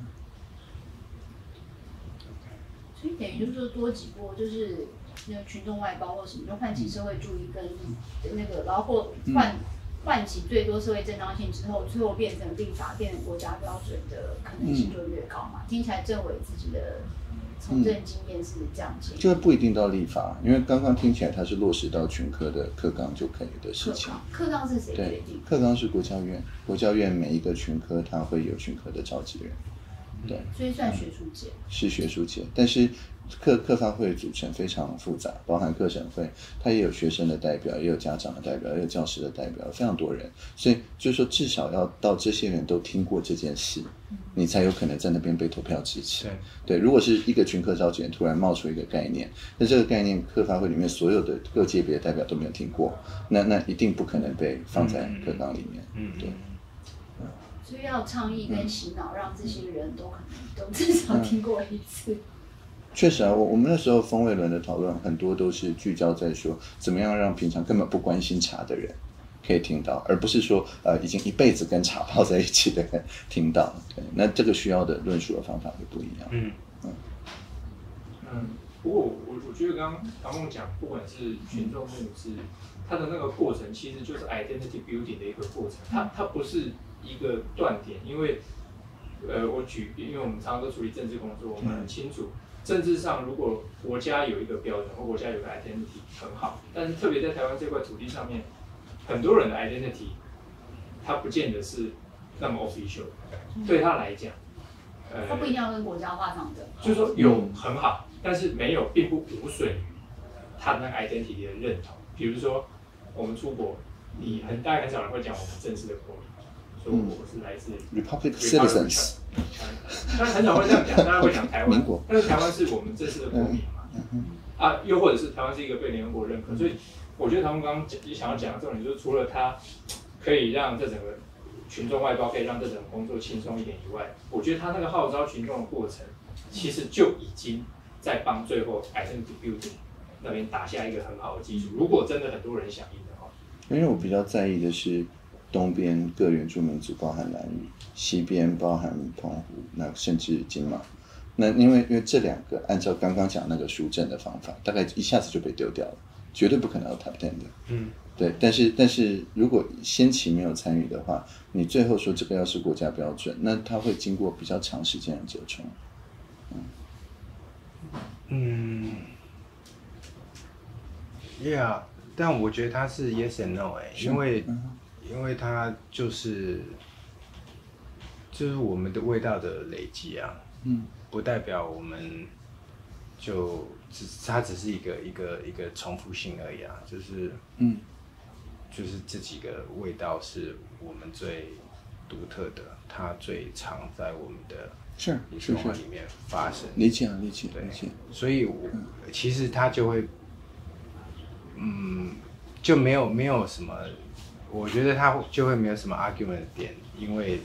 所以等于就是说多几波，就是那个群众外包或什么，就唤起社会注意跟那个，然后或唤。嗯唤起最多社会正当性之后，最后变成立法、变成国家标准的可能性就越高嘛。嗯、听起来政委自己的从政经验是这样子。 这个不一定到立法，因为刚刚听起来它是落实到群科的课纲就可以的事情。 课纲是谁决定？ 课纲是国教院，国教院每一个群科它会有群科的召集人。对， 所以算学术界。 嗯、是学术界，但是。课课发会组成非常复杂，包含课审会，它也有学生的代表，也有家长的代表，也有教师的代表，非常多人。所以就是说，至少要到这些人都听过这件事，嗯、你才有可能在那边被投票支持。对，对，如果是一个群科召集人突然冒出一个概念，那这个概念课发会里面所有的各界别的代表都没有听过，那那一定不可能被放在课纲里面。嗯，对。 嗯、所以要倡议跟洗脑，让这些人都可能都至少听过一次。嗯确实啊，我我们那时候风味轮的讨论很多都是聚焦在说，怎么样让平常根本不关心茶的人， 可以听到，而不是说呃已经一辈子跟茶泡在一起的人听到。对，那这个需要的论述的方法会不一样。 嗯嗯嗯。不过我我觉得刚刚唐梦讲，不管是群众募资，它的那个过程其实就是 identity building 的一个过程，它它不是一个断点，因为呃我举，因为我们常常都处理政治工作，我们很清楚。政治上，如果国家有一个标准，或国家有个 identity 很好，但是特别在台湾这块土地上面，很多人的 identity， 它不见得是那么 official， 对他来讲， 呃，他不一定要跟国家画上等。 就是说有很好，但是没有并不无损于他的那个 identity 的认同。比如说，我们出国，你很大概很少人会讲我们正式的国民。说我是来自 Republic Citizens， 但很少会这样讲，大家会讲台湾，但是台湾是我们正式的国民嘛，啊，又或者是台湾是一个被联合国认可，所以我觉得他们刚刚也想要讲的重点就是，除了它可以让这整个群众外包可以让这整个工作轻松一点以外，我觉得他那个号召群众的过程，其实就已经在帮最后 identity building 那边打下一个很好的基础。如果真的很多人响应的话， 因为我比较在意的是。东边各原住民族包含兰屿，西边包含澎湖，那甚至金马。那因为因为这两个按照刚刚讲那个输证的方法，大概一下子就被丢掉了，绝对不可能有 top ten 的。 嗯， 对。但是但是如果先期没有参与的话，你最后说这个要是国家标准，那它会经过比较长时间的折冲。 嗯。嗯 ，Yeah， 但我觉得它是 yes and no 哎、欸，因为。嗯因为它就是就是我们的味道的累积啊，嗯，不代表我们就只它只是一个一个一个重复性而已啊，就是嗯，就是这几个味道是我们最独特的，它最常在我们的是生活里面发生。 理解理解理解， 所以我其实它就会，嗯，就没有没有什么。我觉得他就会没有什么 argument 的点，因为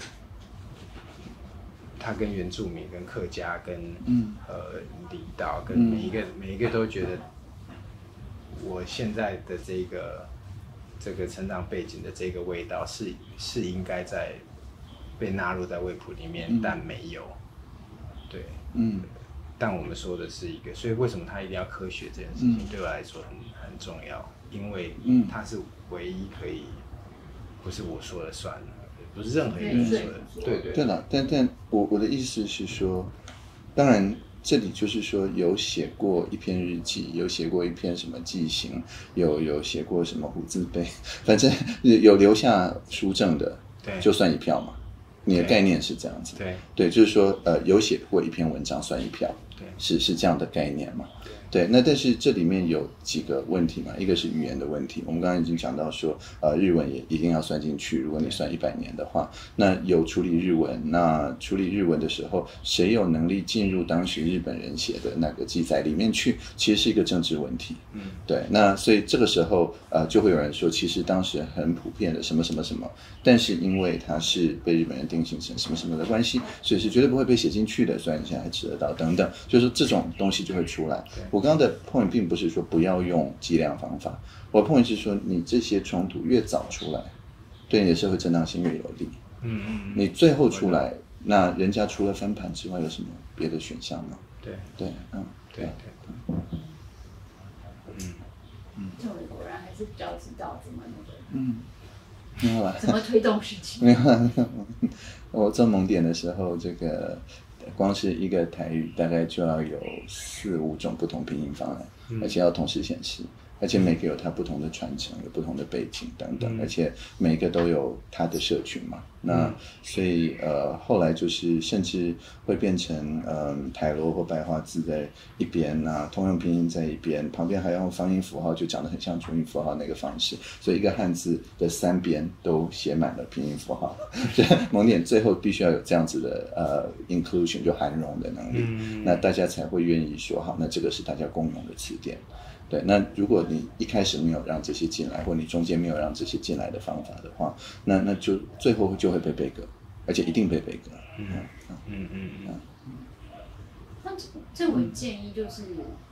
他跟原住民、跟客家、跟、嗯、呃离岛、跟每一个、嗯、每一个都觉得，我现在的这个这个成长背景的这个味道是是应该在被纳入在味谱里面，嗯、但没有，对，嗯，但我们说的是一个，所以为什么他一定要科学这件事情、嗯、对我来说很很重要，因为它是唯一可以。不是我说了算，不是任何一个人说的，对对。 对了，但但我我的意思是说，当然这里就是说有写过一篇日记，有写过一篇什么记行，有有写过什么虎字碑，反正有留下书证的， 对， 就算一票嘛。你的概念是这样子， 对对，就是说呃有写过一篇文章算一票， 对， 是是这样的概念嘛。对，那但是这里面有几个问题嘛，一个是语言的问题，我们刚刚已经讲到说，呃，日文也一定要算进去。如果你算一百年的话，那有处理日文，那处理日文的时候，谁有能力进入当时日本人写的那个记载里面去，其实是一个政治问题。嗯，对，那所以这个时候，呃，就会有人说，其实当时很普遍的什么什么什么，但是因为它是被日本人定性成什么什么的关系，所以是绝对不会被写进去的。虽然你现在还吃得到等等，就是这种东西就会出来。我刚刚的 point 并不是说不要用计量方法，我的 point 是说你这些冲突越早出来，对你的社会正当性越有利。嗯嗯，你最后出来，那人家除了翻盘之外有什么别的选项吗？ 对对，嗯， 对对， 嗯嗯，这种人果然还是比较知道怎么那个， 嗯，没有啦， 怎么推动事情。 没有啦，我做蒙点的时候，这个。光是一个台语大概就要有四五种不同拼音方案，嗯、而且要同时显示，而且每个有它不同的传承，有不同的背景等等，嗯、而且每个都有它的社群嘛。那所以呃后来就是甚至会变成嗯台罗或白话字在一边啊，通用拼音在一边，旁边还要用方音符号，就讲得很像注音符号那个方式，所以一个汉字的三边都写满了拼音符号。所以蒙点最后必须要有这样子的呃 inclusion 就涵容的能力，嗯、那大家才会愿意说好，那这个是大家共用的词典。对，那如果你一开始没有让这些进来，或你中间没有让这些进来的方法的话，那那就最后就会被背革，而且一定被背革。嗯嗯嗯嗯。 那这我建议就是，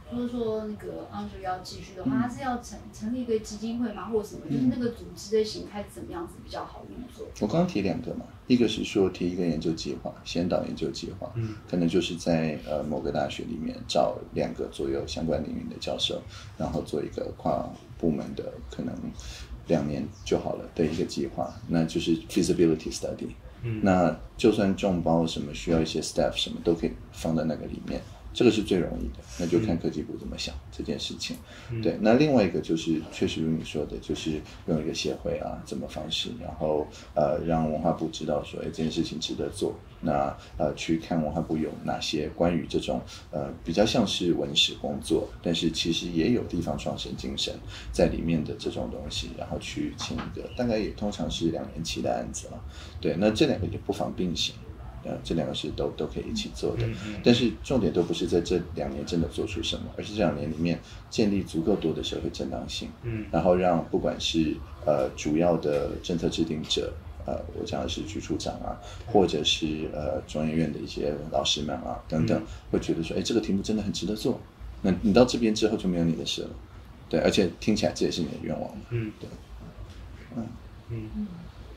就是说那个 Andrew 要继续的话，他是要成成立一个基金会吗，或者什么？就是那个组织的形态是怎么样子比较好运作？ 我刚刚提两个嘛，一个是说提一个研究计划，先导研究计划，嗯，可能就是在呃某个大学里面找两个左右相关领域的教授，然后做一个跨部门的可能两年就好了的一个计划，那就是 feasibility study。嗯，那就算众包什么需要一些 staff 什么都可以放在那个里面。这个是最容易的，那就看科技部怎么想、嗯、这件事情。对，那另外一个就是确实如你说的，就是用一个协会啊，怎么方式，然后呃让文化部知道说，哎，这件事情值得做。那呃去看文化部有哪些关于这种呃比较像是文史工作，但是其实也有地方创生精神在里面的这种东西，然后去请一个，大概也通常是两年期的案子了。对，那这两个也不妨并行。呃，这两个是都都可以一起做的，但是重点都不是在这两年真的做出什么，而是这两年里面建立足够多的社会正当性，嗯，然后让不管是呃主要的政策制定者，呃，我讲的是局处长啊，或者是呃中研院的一些老师们啊等等，会觉得说，哎，这个题目真的很值得做，那你到这边之后就没有你的事了，对，而且听起来这也是你的愿望，嗯，对， 嗯嗯嗯，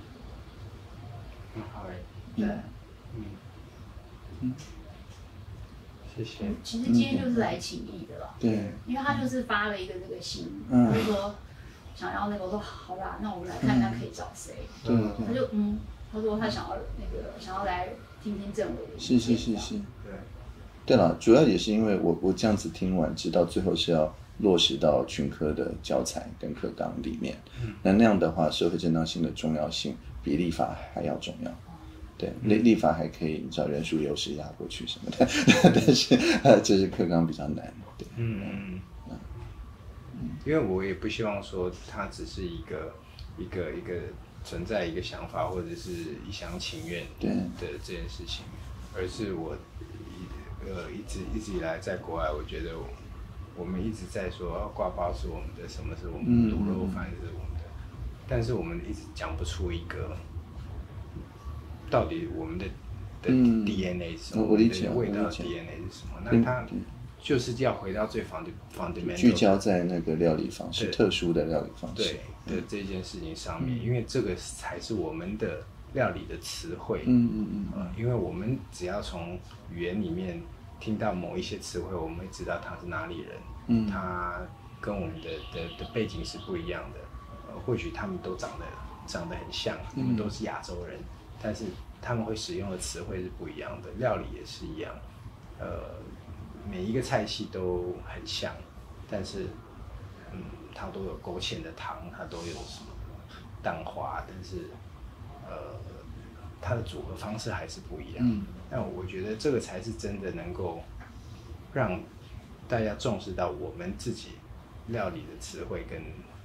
很好哎， 对。 嗯嗯，谢谢。 其实今天就是来请益的了， 对， 因为他就是发了一个这个信，他就说想要那个，我说好啦，那我们来看看可以找谁。 对， 他就嗯，他说他想要那个想要来听听政委的意是见。 是是是， 对。 对了，主要也是因为我我这样子听完，知道最后是要落实到群科的教材跟课纲里面。嗯。那那样的话，社会正当性的重要性比立法还要重要。对，立立法还可以找人数优势压过去什么的，但是呃，这是课纲比较难。对， 嗯嗯嗯，因为我也不希望说它只是一个一个一个存在一个想法或者是一厢情愿的这件事情，而是我呃一直一直以来在国外，我觉得我们一直在说哦，挂包是我们的，什么是我们的，卤肉饭是我们的，但是我们一直讲不出一个。到底我们的的 D N A 是什么？ 我理解， 味道的 D N A 是什么？那它就是要回到最 fundamental， 聚焦在那个料理方式，特殊的料理方式， 对的这件事情上面，因为这个才是我们的料理的词汇。 嗯嗯嗯。 因为我们只要从语言里面听到某一些词汇，我们会知道他是哪里人，嗯，他跟我们的的的背景是不一样的。呃，或许他们都长得长得很像，我们都是亚洲人。但是他们会使用的词汇是不一样的，料理也是一样，呃，每一个菜系都很像，但是，嗯，它都有勾芡的糖，它都有什么蛋花，但是，呃，它的组合方式还是不一样。嗯，但我觉得这个才是真的能够让大家重视到我们自己料理的词汇跟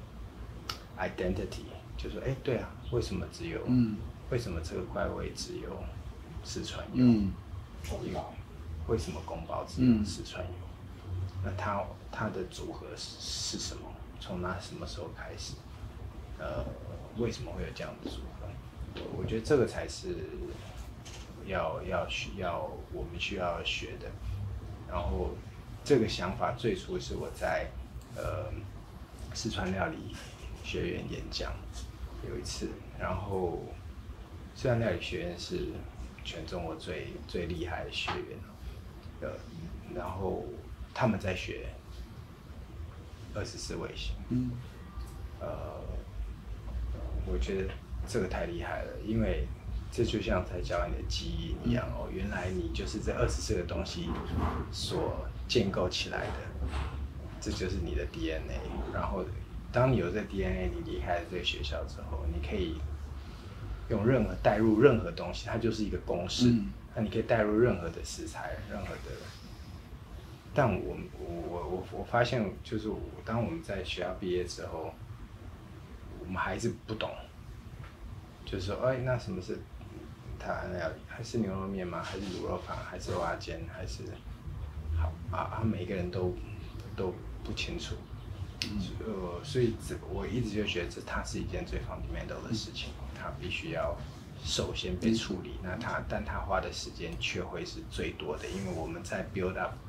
identity， 就说，哎，对啊，为什么只有嗯。为什么这个怪味只有四川有？嗯，为什么宫保只有四川有？嗯、那它它的组合是是什么？从那什么时候开始？呃，为什么会有这样的组合？我觉得这个才是要要需要我们需要学的。然后这个想法最初是我在呃四川料理学院演讲有一次，然后。虽然料理学院是全中国最最厉害的学院，呃，然后他们在学二十四味型，嗯，呃，我觉得这个太厉害了，因为这就像在教你的基因一样哦，原来你就是这二十四个东西所建构起来的，这就是你的 D N A。然后，当你有这 D N A， 你离开了这个学校之后，你可以。用任何带入任何东西，它就是一个公式。嗯、那你可以带入任何的食材，任何的。但我我我我发现，就是我当我们在学校毕业之后，我们还是不懂，就是说，哎，那什么是台湾料理？还是牛肉面吗？还是卤肉饭？还是蚵仔煎？还是好啊？每一个人都都不清楚。嗯、呃，所以我一直就觉得这它是一件最 fundamental 的事情。它必须要首先被处理，那它但它花的时间却会是最多的，因为我们在 build up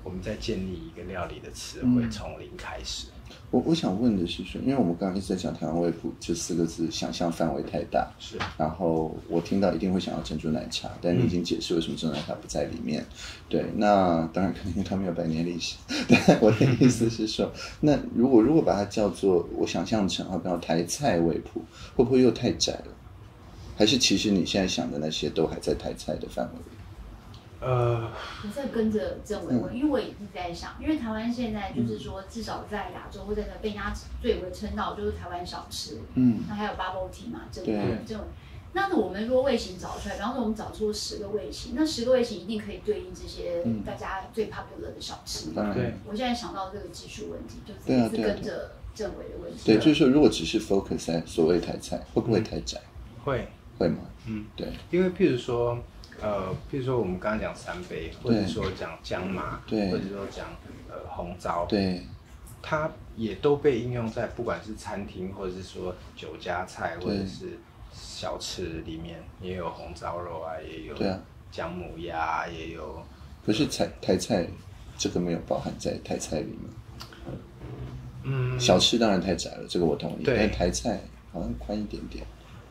我们在建立一个料理的词汇，从零开始。 我我想问的是说，因为我们刚刚一直在讲台湾味谱这四个字，想象范围太大， 是。然后我听到一定会想要珍珠奶茶，但你已经解释为什么珍珠奶茶不在里面。对，那当然可能因为它没有百年历史。但我的意思是说，那如果如果把它叫做我想象成啊，比方台菜味谱，会不会又太窄了？还是其实你现在想的那些都还在台菜的范围里？ 呃， 我在跟着郑伟问，因为我也一直在想，因为台湾现在就是说，至少在亚洲或者被人家最为称道就是台湾小吃，嗯，那还有 bubble tea 嘛，这种这种。那我们如果味型找出来，比方说我们找出十个味型，那十个味型一定可以对应这些大家最 popular 的小吃。 当然，对。 我现在想到这个技术问题，就是一直跟着郑伟的问题。 对，就是说，如果只是 focus 在所谓台菜，会不会太窄？ 会， 会吗？ 嗯， 对， 因为譬如说。呃，譬如说我们刚刚讲三杯，或者说讲姜麻， 对， 或者说讲呃红糟， 对， 它也都被应用在不管是餐厅，或者是说酒家菜，或者是小吃里面，也有红糟肉啊，也有姜母鸭，也有。 可是台台菜这个没有包含在台菜里面。嗯，小吃当然太窄了，这个我同意。但台菜好像宽一点点。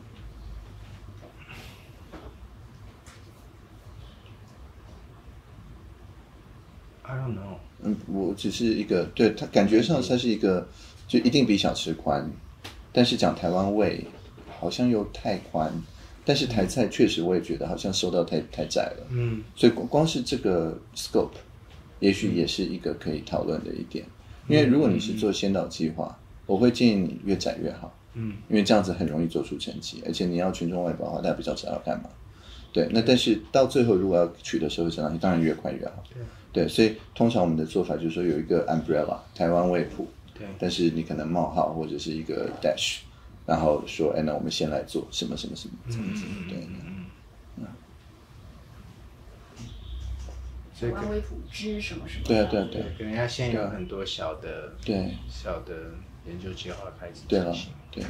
I don't know。 嗯，我只是一个对它感觉上它是一个，就一定比小吃宽，但是讲台湾味好像又太宽，但是台菜确实我也觉得好像收到太太窄了。嗯，所以光光是这个 scope， 也许也是一个可以讨论的一点。因为如果你是做先导计划，我会建议你越窄越好。嗯，因为这样子很容易做出成绩，而且你要群众外包的话，大家比较知道要干嘛。对，那但是到最后如果要取得社会正当性，当然越快越好。对。对，所以通常我们的做法就是说有一个 umbrella 台湾味谱，对，但是你可能冒号或者是一个 dash， 然后说，哎，那我们先来做什么什么什么这样子，对，嗯嗯。 台湾味谱之什么什么？ 对啊对啊对啊， 可能要先有很多小的对小的研究计划开始对了对。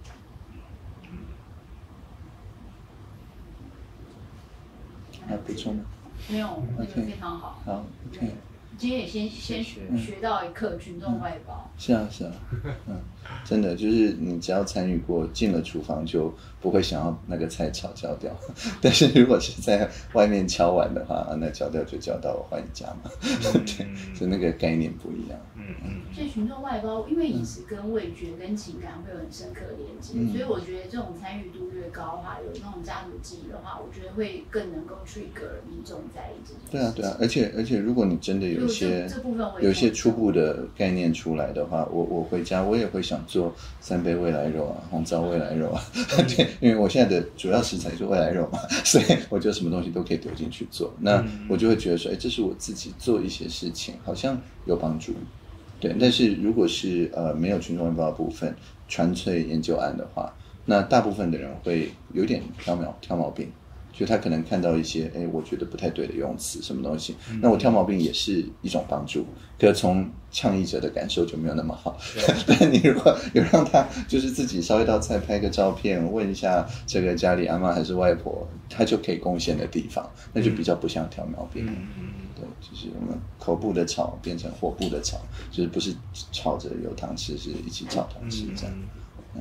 还有补充吗？ 没有，那个非常好。 好 ，OK。 今天也先先学学到一课群众外包。 是啊是啊，嗯，真的就是你只要参与过，进了厨房就不会想要那个菜炒焦掉。但是如果是在外面敲完的话，那焦掉就焦到我换一家嘛。对，所以那个概念不一样。嗯嗯。所以群众外包，因为饮食跟味觉跟情感会有很深刻的连接，所以我觉得这种参与度越高的话，有那种家族记忆的话，我觉得会更能够 trigger 民众在意这件事。 对啊对啊，而且而且如果你真的有一些有一些初步的概念出来的话，我我回家我也会想做三杯未来肉啊，红糟未来肉啊，对，因为我现在的主要食材是未来肉嘛，所以我觉得什么东西都可以丢进去做，那我就会觉得说，哎，这是我自己做一些事情，好像有帮助，对。但是如果是呃没有群众外包的部分，纯粹研究案的话，那大部分的人会有点挑毛挑毛病。就他可能看到一些，哎，我觉得不太对的用词，什么东西，嗯、那我挑毛病也是一种帮助。可从倡议者的感受就没有那么好。但你如果有让他就是自己烧一道菜，拍个照片，问一下这个家里阿嬷还是外婆，他就可以贡献的地方，那就比较不像挑毛病。嗯嗯对，就是我们口部的炒变成火部的炒，就是不是炒着有糖吃，是一起炒糖吃这样。嗯。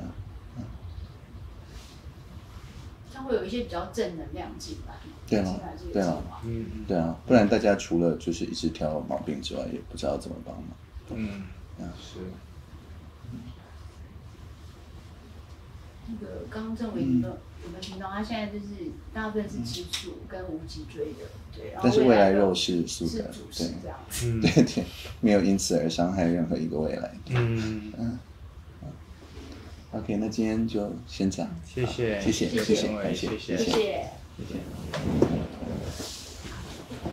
它会有一些比较正能量进来， 对啊，对啊，嗯，对啊，不然大家除了就是一直挑毛病之外，也不知道怎么帮忙。嗯，啊是。 那个刚刚郑伟你们我们听到，他现在就是大部分是吃素跟无脊椎的，对，然后但是未来肉是素的， 对，这样子， 对对，没有因此而伤害任何一个未来。嗯嗯。OK， 那今天就先这样。 谢谢， 谢谢，谢谢， 谢谢， 谢谢，谢谢。